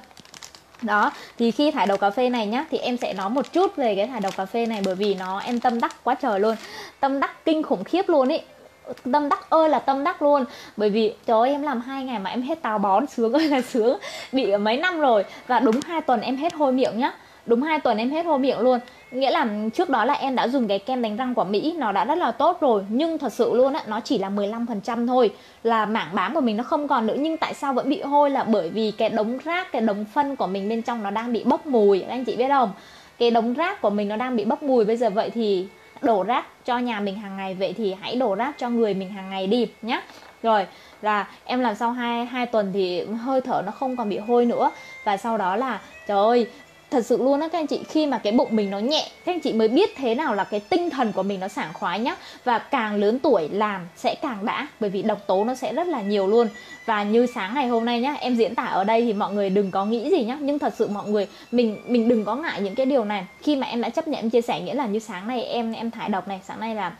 Đó, thì khi thải độc cà phê này nhá, thì em sẽ nói một chút về cái thải độc cà phê này, bởi vì em tâm đắc quá trời luôn, tâm đắc kinh khủng khiếp luôn ý, tâm đắc ơi là tâm đắc luôn. Bởi vì trời ơi, em làm 2 ngày mà em hết táo bón, sướng ơi là sướng. Bị mấy năm rồi, và đúng 2 tuần em hết hôi miệng nhá. Đúng 2 tuần em hết hôi miệng luôn. Nghĩa là trước đó là em đã dùng cái kem đánh răng của Mỹ, nó đã rất là tốt rồi, nhưng thật sự luôn á, nó chỉ là 15% thôi, là mảng bám của mình nó không còn nữa. Nhưng tại sao vẫn bị hôi? Là bởi vì cái đống rác, cái đống phân của mình bên trong nó đang bị bốc mùi, các anh chị biết không? Cái đống rác của mình nó đang bị bốc mùi. Bây giờ vậy thì đổ rác cho nhà mình hàng ngày, vậy thì hãy đổ rác cho người mình hàng ngày đi nhá. Rồi là em làm sau 2 tuần thì hơi thở nó không còn bị hôi nữa. Và sau đó là trời ơi, thật sự luôn á các anh chị, khi mà cái bụng mình nó nhẹ, các anh chị mới biết thế nào là cái tinh thần của mình nó sảng khoái nhá. Và càng lớn tuổi làm sẽ càng đã, bởi vì độc tố nó sẽ rất là nhiều luôn. Và như sáng ngày hôm nay nhá, em diễn tả ở đây thì mọi người đừng có nghĩ gì nhá. Nhưng thật sự mọi người, mình đừng có ngại những cái điều này. Khi mà em đã chấp nhận chia sẻ, nghĩa là như sáng nay em thải độc này, sáng nay là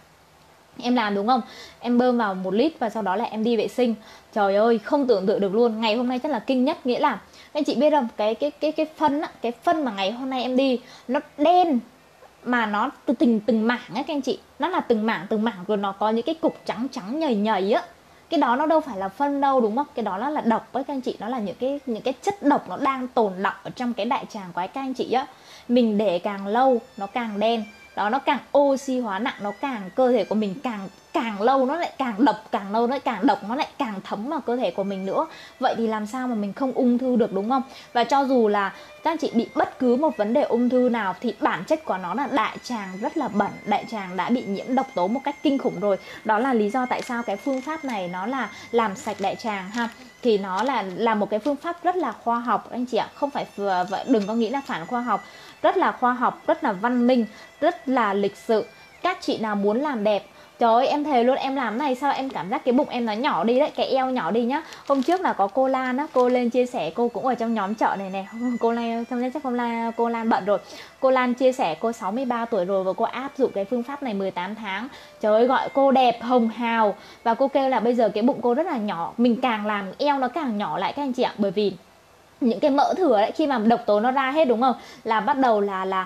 em làm đúng không, em bơm vào 1 lít và sau đó là em đi vệ sinh. Trời ơi, không tưởng tượng được luôn. Ngày hôm nay chắc là kinh nhất. Nghĩa là các anh chị biết không, cái phân á, cái phân mà ngày hôm nay em đi nó đen, mà nó từ từng mảng á các anh chị, nó là từng mảng rồi nó có những cái cục trắng trắng nhầy nhầy á. Cái đó nó đâu phải là phân đâu, đúng không? Cái đó nó là độc với các anh chị, nó là những cái chất độc nó đang tồn đọng ở trong cái đại tràng của các anh chị á. Mình để càng lâu nó càng đen. Đó, nó càng oxy hóa nặng, nó càng cơ thể của mình càng lâu nó lại càng độc, càng lâu nó càng độc, nó lại càng thấm vào cơ thể của mình nữa. Vậy thì làm sao mà mình không ung thư được, đúng không? Và cho dù là các chị bị bất cứ một vấn đề ung thư nào thì bản chất của nó là đại tràng rất là bẩn, đại tràng đã bị nhiễm độc tố một cách kinh khủng rồi. Đó là lý do tại sao cái phương pháp này nó là làm sạch đại tràng ha. Thì nó là một cái phương pháp rất là khoa học anh chị ạ, không phải, đừng có nghĩ là phản khoa học, rất là khoa học, rất là văn minh, rất là lịch sự. Các chị nào muốn làm đẹp, Trời ơi em thề luôn, em làm này sao em cảm giác cái bụng em nó nhỏ đi đấy, cái eo nhỏ đi nhá. Hôm trước là có cô Lan á, cô lên chia sẻ, cô cũng ở trong nhóm chợ này này. Cô Lan chắc cô Lan bận rồi. Cô Lan chia sẻ cô 63 tuổi rồi và cô áp dụng cái phương pháp này 18 tháng. Trời ơi gọi cô đẹp hồng hào, và cô kêu là bây giờ cái bụng cô rất là nhỏ, mình càng làm eo nó càng nhỏ lại các anh chị ạ, bởi vì những cái mỡ thừa đấy, khi mà độc tố nó ra hết đúng không, là bắt đầu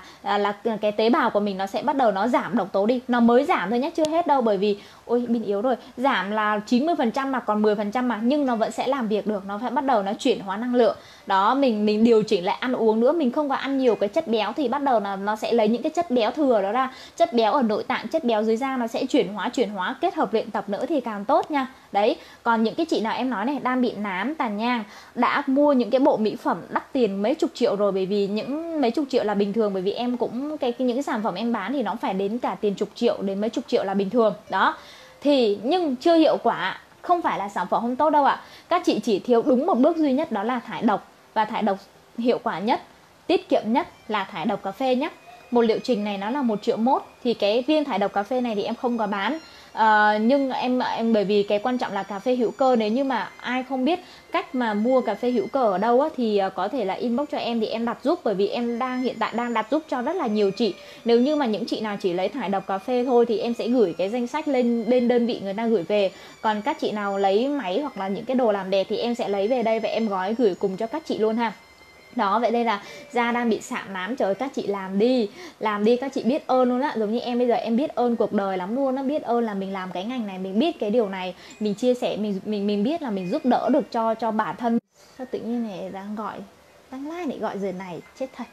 là cái tế bào của mình nó sẽ bắt đầu nó giảm độc tố đi, nó mới giảm thôi nhé, chưa hết đâu, bởi vì ôi pin yếu rồi, giảm là 90% mà còn 10% mà, nhưng nó vẫn sẽ làm việc được, nó phải bắt đầu nó chuyển hóa năng lượng đó. Mình điều chỉnh lại ăn uống nữa, mình không có ăn nhiều cái chất béo thì bắt đầu là nó sẽ lấy những cái chất béo thừa đó ra, chất béo ở nội tạng, chất béo dưới da nó sẽ chuyển hóa, kết hợp luyện tập nữa thì càng tốt nha. Đấy, còn những cái chị nào em nói này đang bị nám tàn nhang, đã mua những cái bộ mỹ phẩm đắt tiền mấy chục triệu rồi, bởi vì những mấy chục triệu là bình thường, bởi vì em cũng những cái sản phẩm em bán thì nó phải đến cả tiền chục triệu đến mấy chục triệu là bình thường đó, thì nhưng chưa hiệu quả, không phải là sản phẩm không tốt đâu ạ. Các chị chỉ thiếu đúng một bước duy nhất, đó là thải độc, và thải độc hiệu quả nhất, tiết kiệm nhất là thải độc cà phê nhé. Một liệu trình này nó là 1,1 triệu, thì cái viên thải độc cà phê này thì em không có bán. Nhưng em bởi vì cái quan trọng là cà phê hữu cơ, nếu như mà ai không biết cách mà mua cà phê hữu cơ ở đâu á, thì có thể là inbox cho em thì em đặt giúp, bởi vì em hiện tại đang đặt giúp cho rất là nhiều chị. Nếu như mà những chị nào chỉ lấy thải độc cà phê thôi thì em sẽ gửi cái danh sách lên bên đơn vị người ta gửi về, còn các chị nào lấy máy hoặc là những cái đồ làm đẹp thì em sẽ lấy về đây và em gói gửi cùng cho các chị luôn ha. Đó, vậy đây là da đang bị sạm nám, trời ơi các chị làm đi các chị biết ơn luôn á. Giống như em bây giờ em biết ơn cuộc đời lắm luôn á, biết ơn là mình làm cái ngành này, mình biết cái điều này, mình chia sẻ, mình biết là mình giúp đỡ được cho bản thân. Sao tự nhiên này đang gọi đang like này, gọi giờ này chết thật.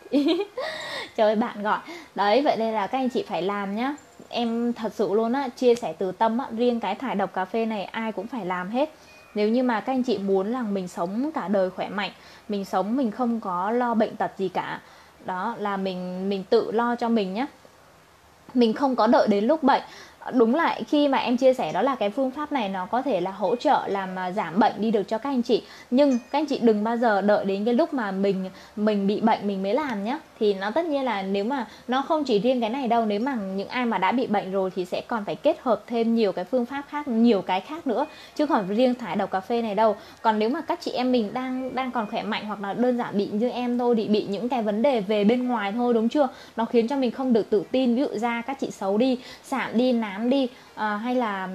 Trời ơi bạn gọi. Đấy, vậy đây là các anh chị phải làm nhá. Em thật sự luôn á, chia sẻ từ tâm á, riêng cái thải độc cà phê này ai cũng phải làm hết. Nếu như mà các anh chị muốn là mình sống cả đời khỏe mạnh, mình sống mình không có lo bệnh tật gì cả, đó là mình tự lo cho mình nhé, mình không có đợi đến lúc bệnh. Đúng là khi mà em chia sẻ đó là cái phương pháp này nó có thể là hỗ trợ làm giảm bệnh đi được cho các anh chị, nhưng các anh chị đừng bao giờ đợi đến cái lúc mà mình bị bệnh mình mới làm nhé. Thì nó tất nhiên là nếu mà nó không chỉ riêng cái này đâu, nếu mà những ai mà đã bị bệnh rồi thì sẽ còn phải kết hợp thêm nhiều cái phương pháp khác, nhiều cái khác nữa, chứ không phải riêng thải độc cà phê này đâu. Còn nếu mà các chị em mình đang còn khỏe mạnh, hoặc là đơn giản bị như em thôi, thì bị những cái vấn đề về bên ngoài thôi, đúng chưa, nó khiến cho mình không được tự tin, ví dụ da các chị xấu đi, sạm đi, nám đi, hay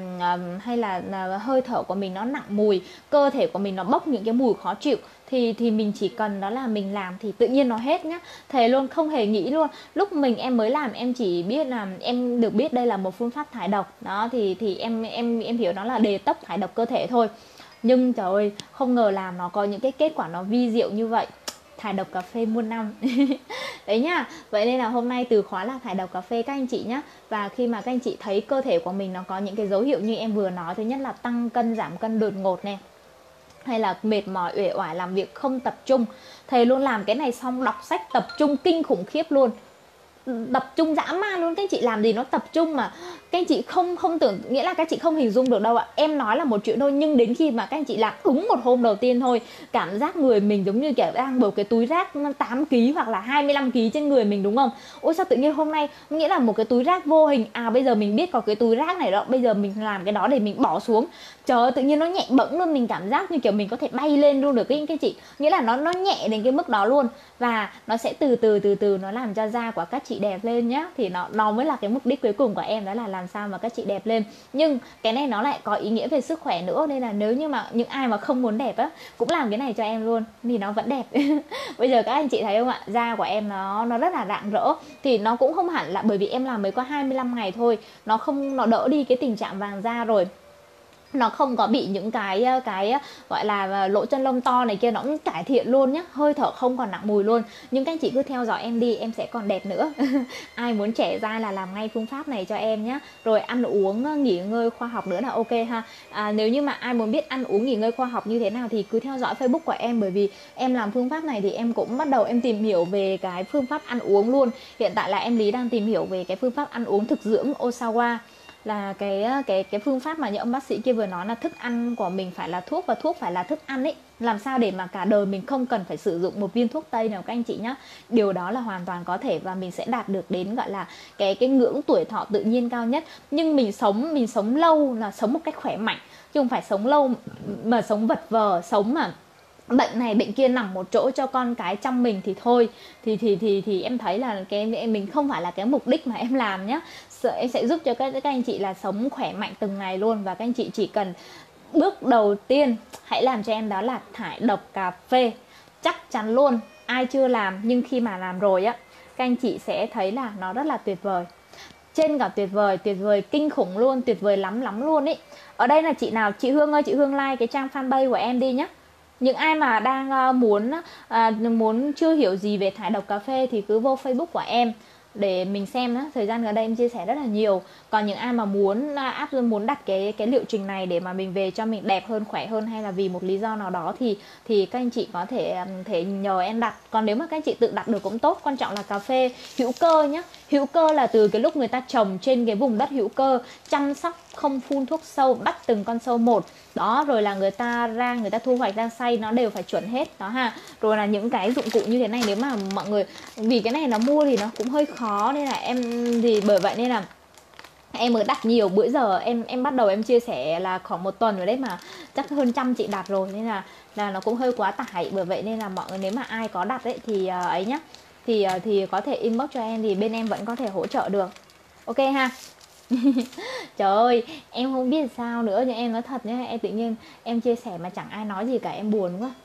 là hơi thở của mình nó nặng mùi, cơ thể của mình nó bốc những cái mùi khó chịu, thì mình chỉ cần đó là mình làm thì tự nhiên nó hết nhá. Thề luôn, không hề nghĩ luôn. Lúc em mới làm em chỉ biết là em được biết đây là một phương pháp thải độc đó, thì em hiểu nó là đề tốc thải độc cơ thể thôi, nhưng trời ơi không ngờ làm nó có những cái kết quả nó vi diệu như vậy. Thải độc cà phê muôn năm. Đấy nhá. Vậy nên là hôm nay từ khóa là thải độc cà phê các anh chị nhá. Và khi mà các anh chị thấy cơ thể của mình nó có những cái dấu hiệu như em vừa nói, thứ nhất là tăng cân, giảm cân đột ngột nè, hay là mệt mỏi, uể oải, làm việc không tập trung, thầy luôn làm cái này xong đọc sách tập trung kinh khủng khiếp luôn, tập trung dã man luôn. Các anh chị làm gì nó tập trung mà các anh chị không tưởng, nghĩa là các chị không hình dung được đâu ạ. Em nói là một chuyện thôi, nhưng đến khi mà các anh chị làm đúng một hôm đầu tiên thôi, cảm giác người mình giống như kiểu đang bầu cái túi rác 8 kg hoặc là 25 kg trên người mình, đúng không? Ôi sao tự nhiên hôm nay, nghĩa là một cái túi rác vô hình, bây giờ mình biết có cái túi rác này đó, bây giờ mình làm cái đó để mình bỏ xuống. Trời ơi, tự nhiên nó nhẹ bẫng luôn, mình cảm giác như kiểu mình có thể bay lên luôn được cái chị. Nghĩa là nó nhẹ đến cái mức đó luôn, và nó sẽ từ từ nó làm cho da của các chị đẹp lên nhá. Thì nó mới là cái mục đích cuối cùng của em, đó là làm sao mà các chị đẹp lên. Nhưng cái này nó lại có ý nghĩa về sức khỏe nữa, nên là nếu như mà những ai mà không muốn đẹp á, cũng làm cái này cho em luôn thì nó vẫn đẹp. Bây giờ các anh chị thấy không ạ, da của em nó rất là rạng rỡ. Thì nó cũng không hẳn là bởi vì em làm mới có 25 ngày thôi, nó đỡ đi cái tình trạng vàng da rồi, nó không có bị những cái gọi là lỗ chân lông to này kia, nó cũng cải thiện luôn nhá, hơi thở không còn nặng mùi luôn. Nhưng các anh chị cứ theo dõi em đi, em sẽ còn đẹp nữa. Ai muốn trẻ da là làm ngay phương pháp này cho em nhá. Rồi ăn uống nghỉ ngơi khoa học nữa là ok ha. Nếu như mà ai muốn biết ăn uống nghỉ ngơi khoa học như thế nào thì cứ theo dõi Facebook của em, bởi vì em làm phương pháp này thì em cũng bắt đầu em tìm hiểu về cái phương pháp ăn uống luôn. Hiện tại là em Lý đang tìm hiểu về cái phương pháp ăn uống thực dưỡng Osawa. là cái phương pháp mà những ông bác sĩ kia vừa nói là thức ăn của mình phải là thuốc và thuốc phải là thức ăn ấy. Làm sao để mà cả đời mình không cần phải sử dụng một viên thuốc tây nào các anh chị nhá. Điều đó là hoàn toàn có thể và mình sẽ đạt được đến gọi là cái ngưỡng tuổi thọ tự nhiên cao nhất. Nhưng mình sống lâu là sống một cách khỏe mạnh, chứ không phải sống lâu mà sống vật vờ, sống mà bệnh này bệnh kia nằm một chỗ cho con cái trong mình thì thôi, thì em thấy là cái mình không phải là cái mục đích mà em làm nhá. Em sẽ giúp cho các anh chị là sống khỏe mạnh từng ngày luôn. Và các anh chị chỉ cần bước đầu tiên hãy làm cho em đó là thải độc cà phê. Chắc chắn luôn, ai chưa làm nhưng khi mà làm rồi á, các anh chị sẽ thấy là nó rất là tuyệt vời, trên cả tuyệt vời kinh khủng luôn, tuyệt vời lắm lắm luôn ý. Ở đây là chị nào, chị Hương ơi, chị Hương like cái trang fanpage của em đi nhá. Những ai mà đang muốn chưa hiểu gì về thải độc cà phê thì cứ vô Facebook của em để mình xem đó. Thời gian gần đây em chia sẻ rất là nhiều. Còn những ai mà muốn đặt cái liệu trình này để mà mình về cho mình đẹp hơn, khỏe hơn, hay là vì một lý do nào đó thì các anh chị có thể nhờ em đặt. Còn nếu mà các anh chị tự đặt được cũng tốt. Quan trọng là cà phê hữu cơ nhá. Hữu cơ là từ cái lúc người ta trồng trên cái vùng đất hữu cơ, chăm sóc không phun thuốc sâu, bắt từng con sâu một đó, rồi là người ta thu hoạch ra xay, nó đều phải chuẩn hết đó ha. Rồi là những cái dụng cụ như thế này, nếu mà mọi người, vì cái này nó mua thì nó cũng hơi khó, nên là em thì bởi vậy nên là em mới đặt nhiều. Bữa giờ em bắt đầu em chia sẻ là khoảng 1 tuần rồi đấy mà chắc hơn 100 chị đặt rồi, nên là nó cũng hơi quá tải. Bởi vậy nên là mọi người nếu mà ai có đặt ấy thì ấy nhá, thì có thể inbox cho em, thì bên em vẫn có thể hỗ trợ được. Ok ha. Trời ơi, em không biết sao nữa, nhưng em nói thật nhé, em tự nhiên em chia sẻ mà chẳng ai nói gì cả, em buồn quá.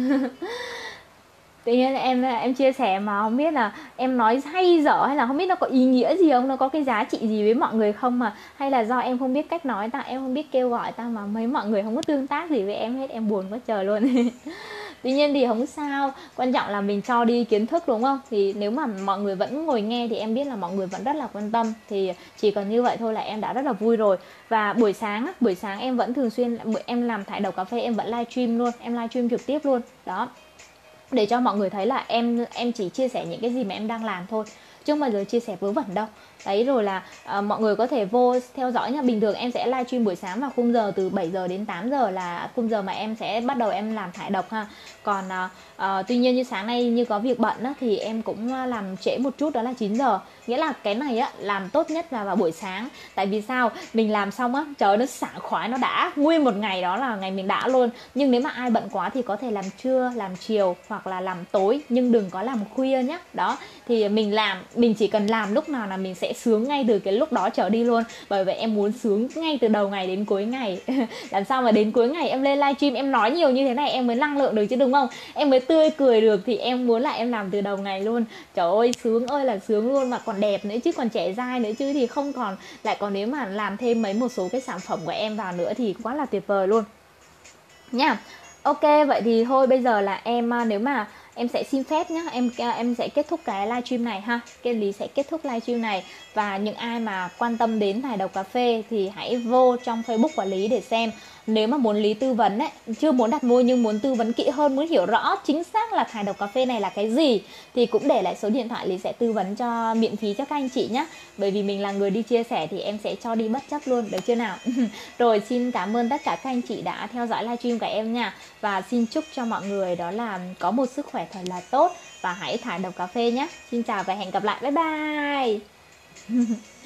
Tự nhiên em chia sẻ mà không biết là em nói hay dở, hay là không biết nó có ý nghĩa gì không, nó có cái giá trị gì với mọi người không, mà hay là do em không biết cách nói ta, em không biết kêu gọi ta, mà mấy mọi người không có tương tác gì với em hết, em buồn quá trời luôn. Tuy nhiên thì không sao, quan trọng là mình cho đi kiến thức đúng không? Thì nếu mà mọi người vẫn ngồi nghe thì em biết là mọi người vẫn rất là quan tâm, thì chỉ cần như vậy thôi là em đã rất là vui rồi. Và buổi sáng em vẫn thường xuyên, em làm thải độc cà phê em vẫn livestream luôn, em livestream trực tiếp luôn đó, để cho mọi người thấy là em chỉ chia sẻ những cái gì mà em đang làm thôi, chứ không bao giờ chia sẻ vớ vẩn đâu. Đấy, rồi là mọi người có thể vô theo dõi nha. Bình thường em sẽ livestream buổi sáng vào khung giờ từ 7 giờ đến 8 giờ là khung giờ mà em sẽ bắt đầu em làm thải độc ha. Còn tuy nhiên như sáng nay như có việc bận á, thì em cũng làm trễ một chút, đó là 9 giờ. Nghĩa là cái này á làm tốt nhất là vào buổi sáng. Tại vì sao? Mình làm xong á, trời ơi, nó sảng khoái, nó đã, nguyên một ngày đó là ngày mình đã luôn. Nhưng nếu mà ai bận quá thì có thể làm trưa, làm chiều hoặc là làm tối, nhưng đừng có làm khuya nhá. Đó, thì mình chỉ cần làm lúc nào là mình sẽ sướng ngay từ cái lúc đó trở đi luôn. Bởi vậy em muốn sướng ngay từ đầu ngày đến cuối ngày. Làm sao mà đến cuối ngày em lên livestream em nói nhiều như thế này em mới năng lượng được chứ, đúng không? Em mới tươi cười được, thì em muốn là em làm từ đầu ngày luôn. Trời ơi, sướng ơi là sướng luôn, mà còn đẹp nữa chứ, còn trẻ dai nữa chứ, thì không còn, lại còn nếu mà làm thêm một số cái sản phẩm của em vào nữa thì quá là tuyệt vời luôn nha. Ok, vậy thì thôi bây giờ là nếu mà em sẽ xin phép nhá, em sẽ kết thúc cái livestream này ha. Cái Lý sẽ kết thúc livestream này, và những ai mà quan tâm đến thải độc cà phê thì hãy vô trong Facebook của Lý để xem. Nếu mà muốn Lý tư vấn ấy, chưa muốn đặt mua nhưng muốn tư vấn kỹ hơn, muốn hiểu rõ chính xác là thải độc cà phê này là cái gì, thì cũng để lại số điện thoại, Lý sẽ tư vấn cho miễn phí cho các anh chị nhé. Bởi vì mình là người đi chia sẻ thì em sẽ cho đi bất chấp luôn, được chưa nào? Rồi, xin cảm ơn tất cả các anh chị đã theo dõi livestream của em nha. Và xin chúc cho mọi người đó là có một sức khỏe thật là tốt, và hãy thải độc cà phê nhé. Xin chào và hẹn gặp lại, bye bye.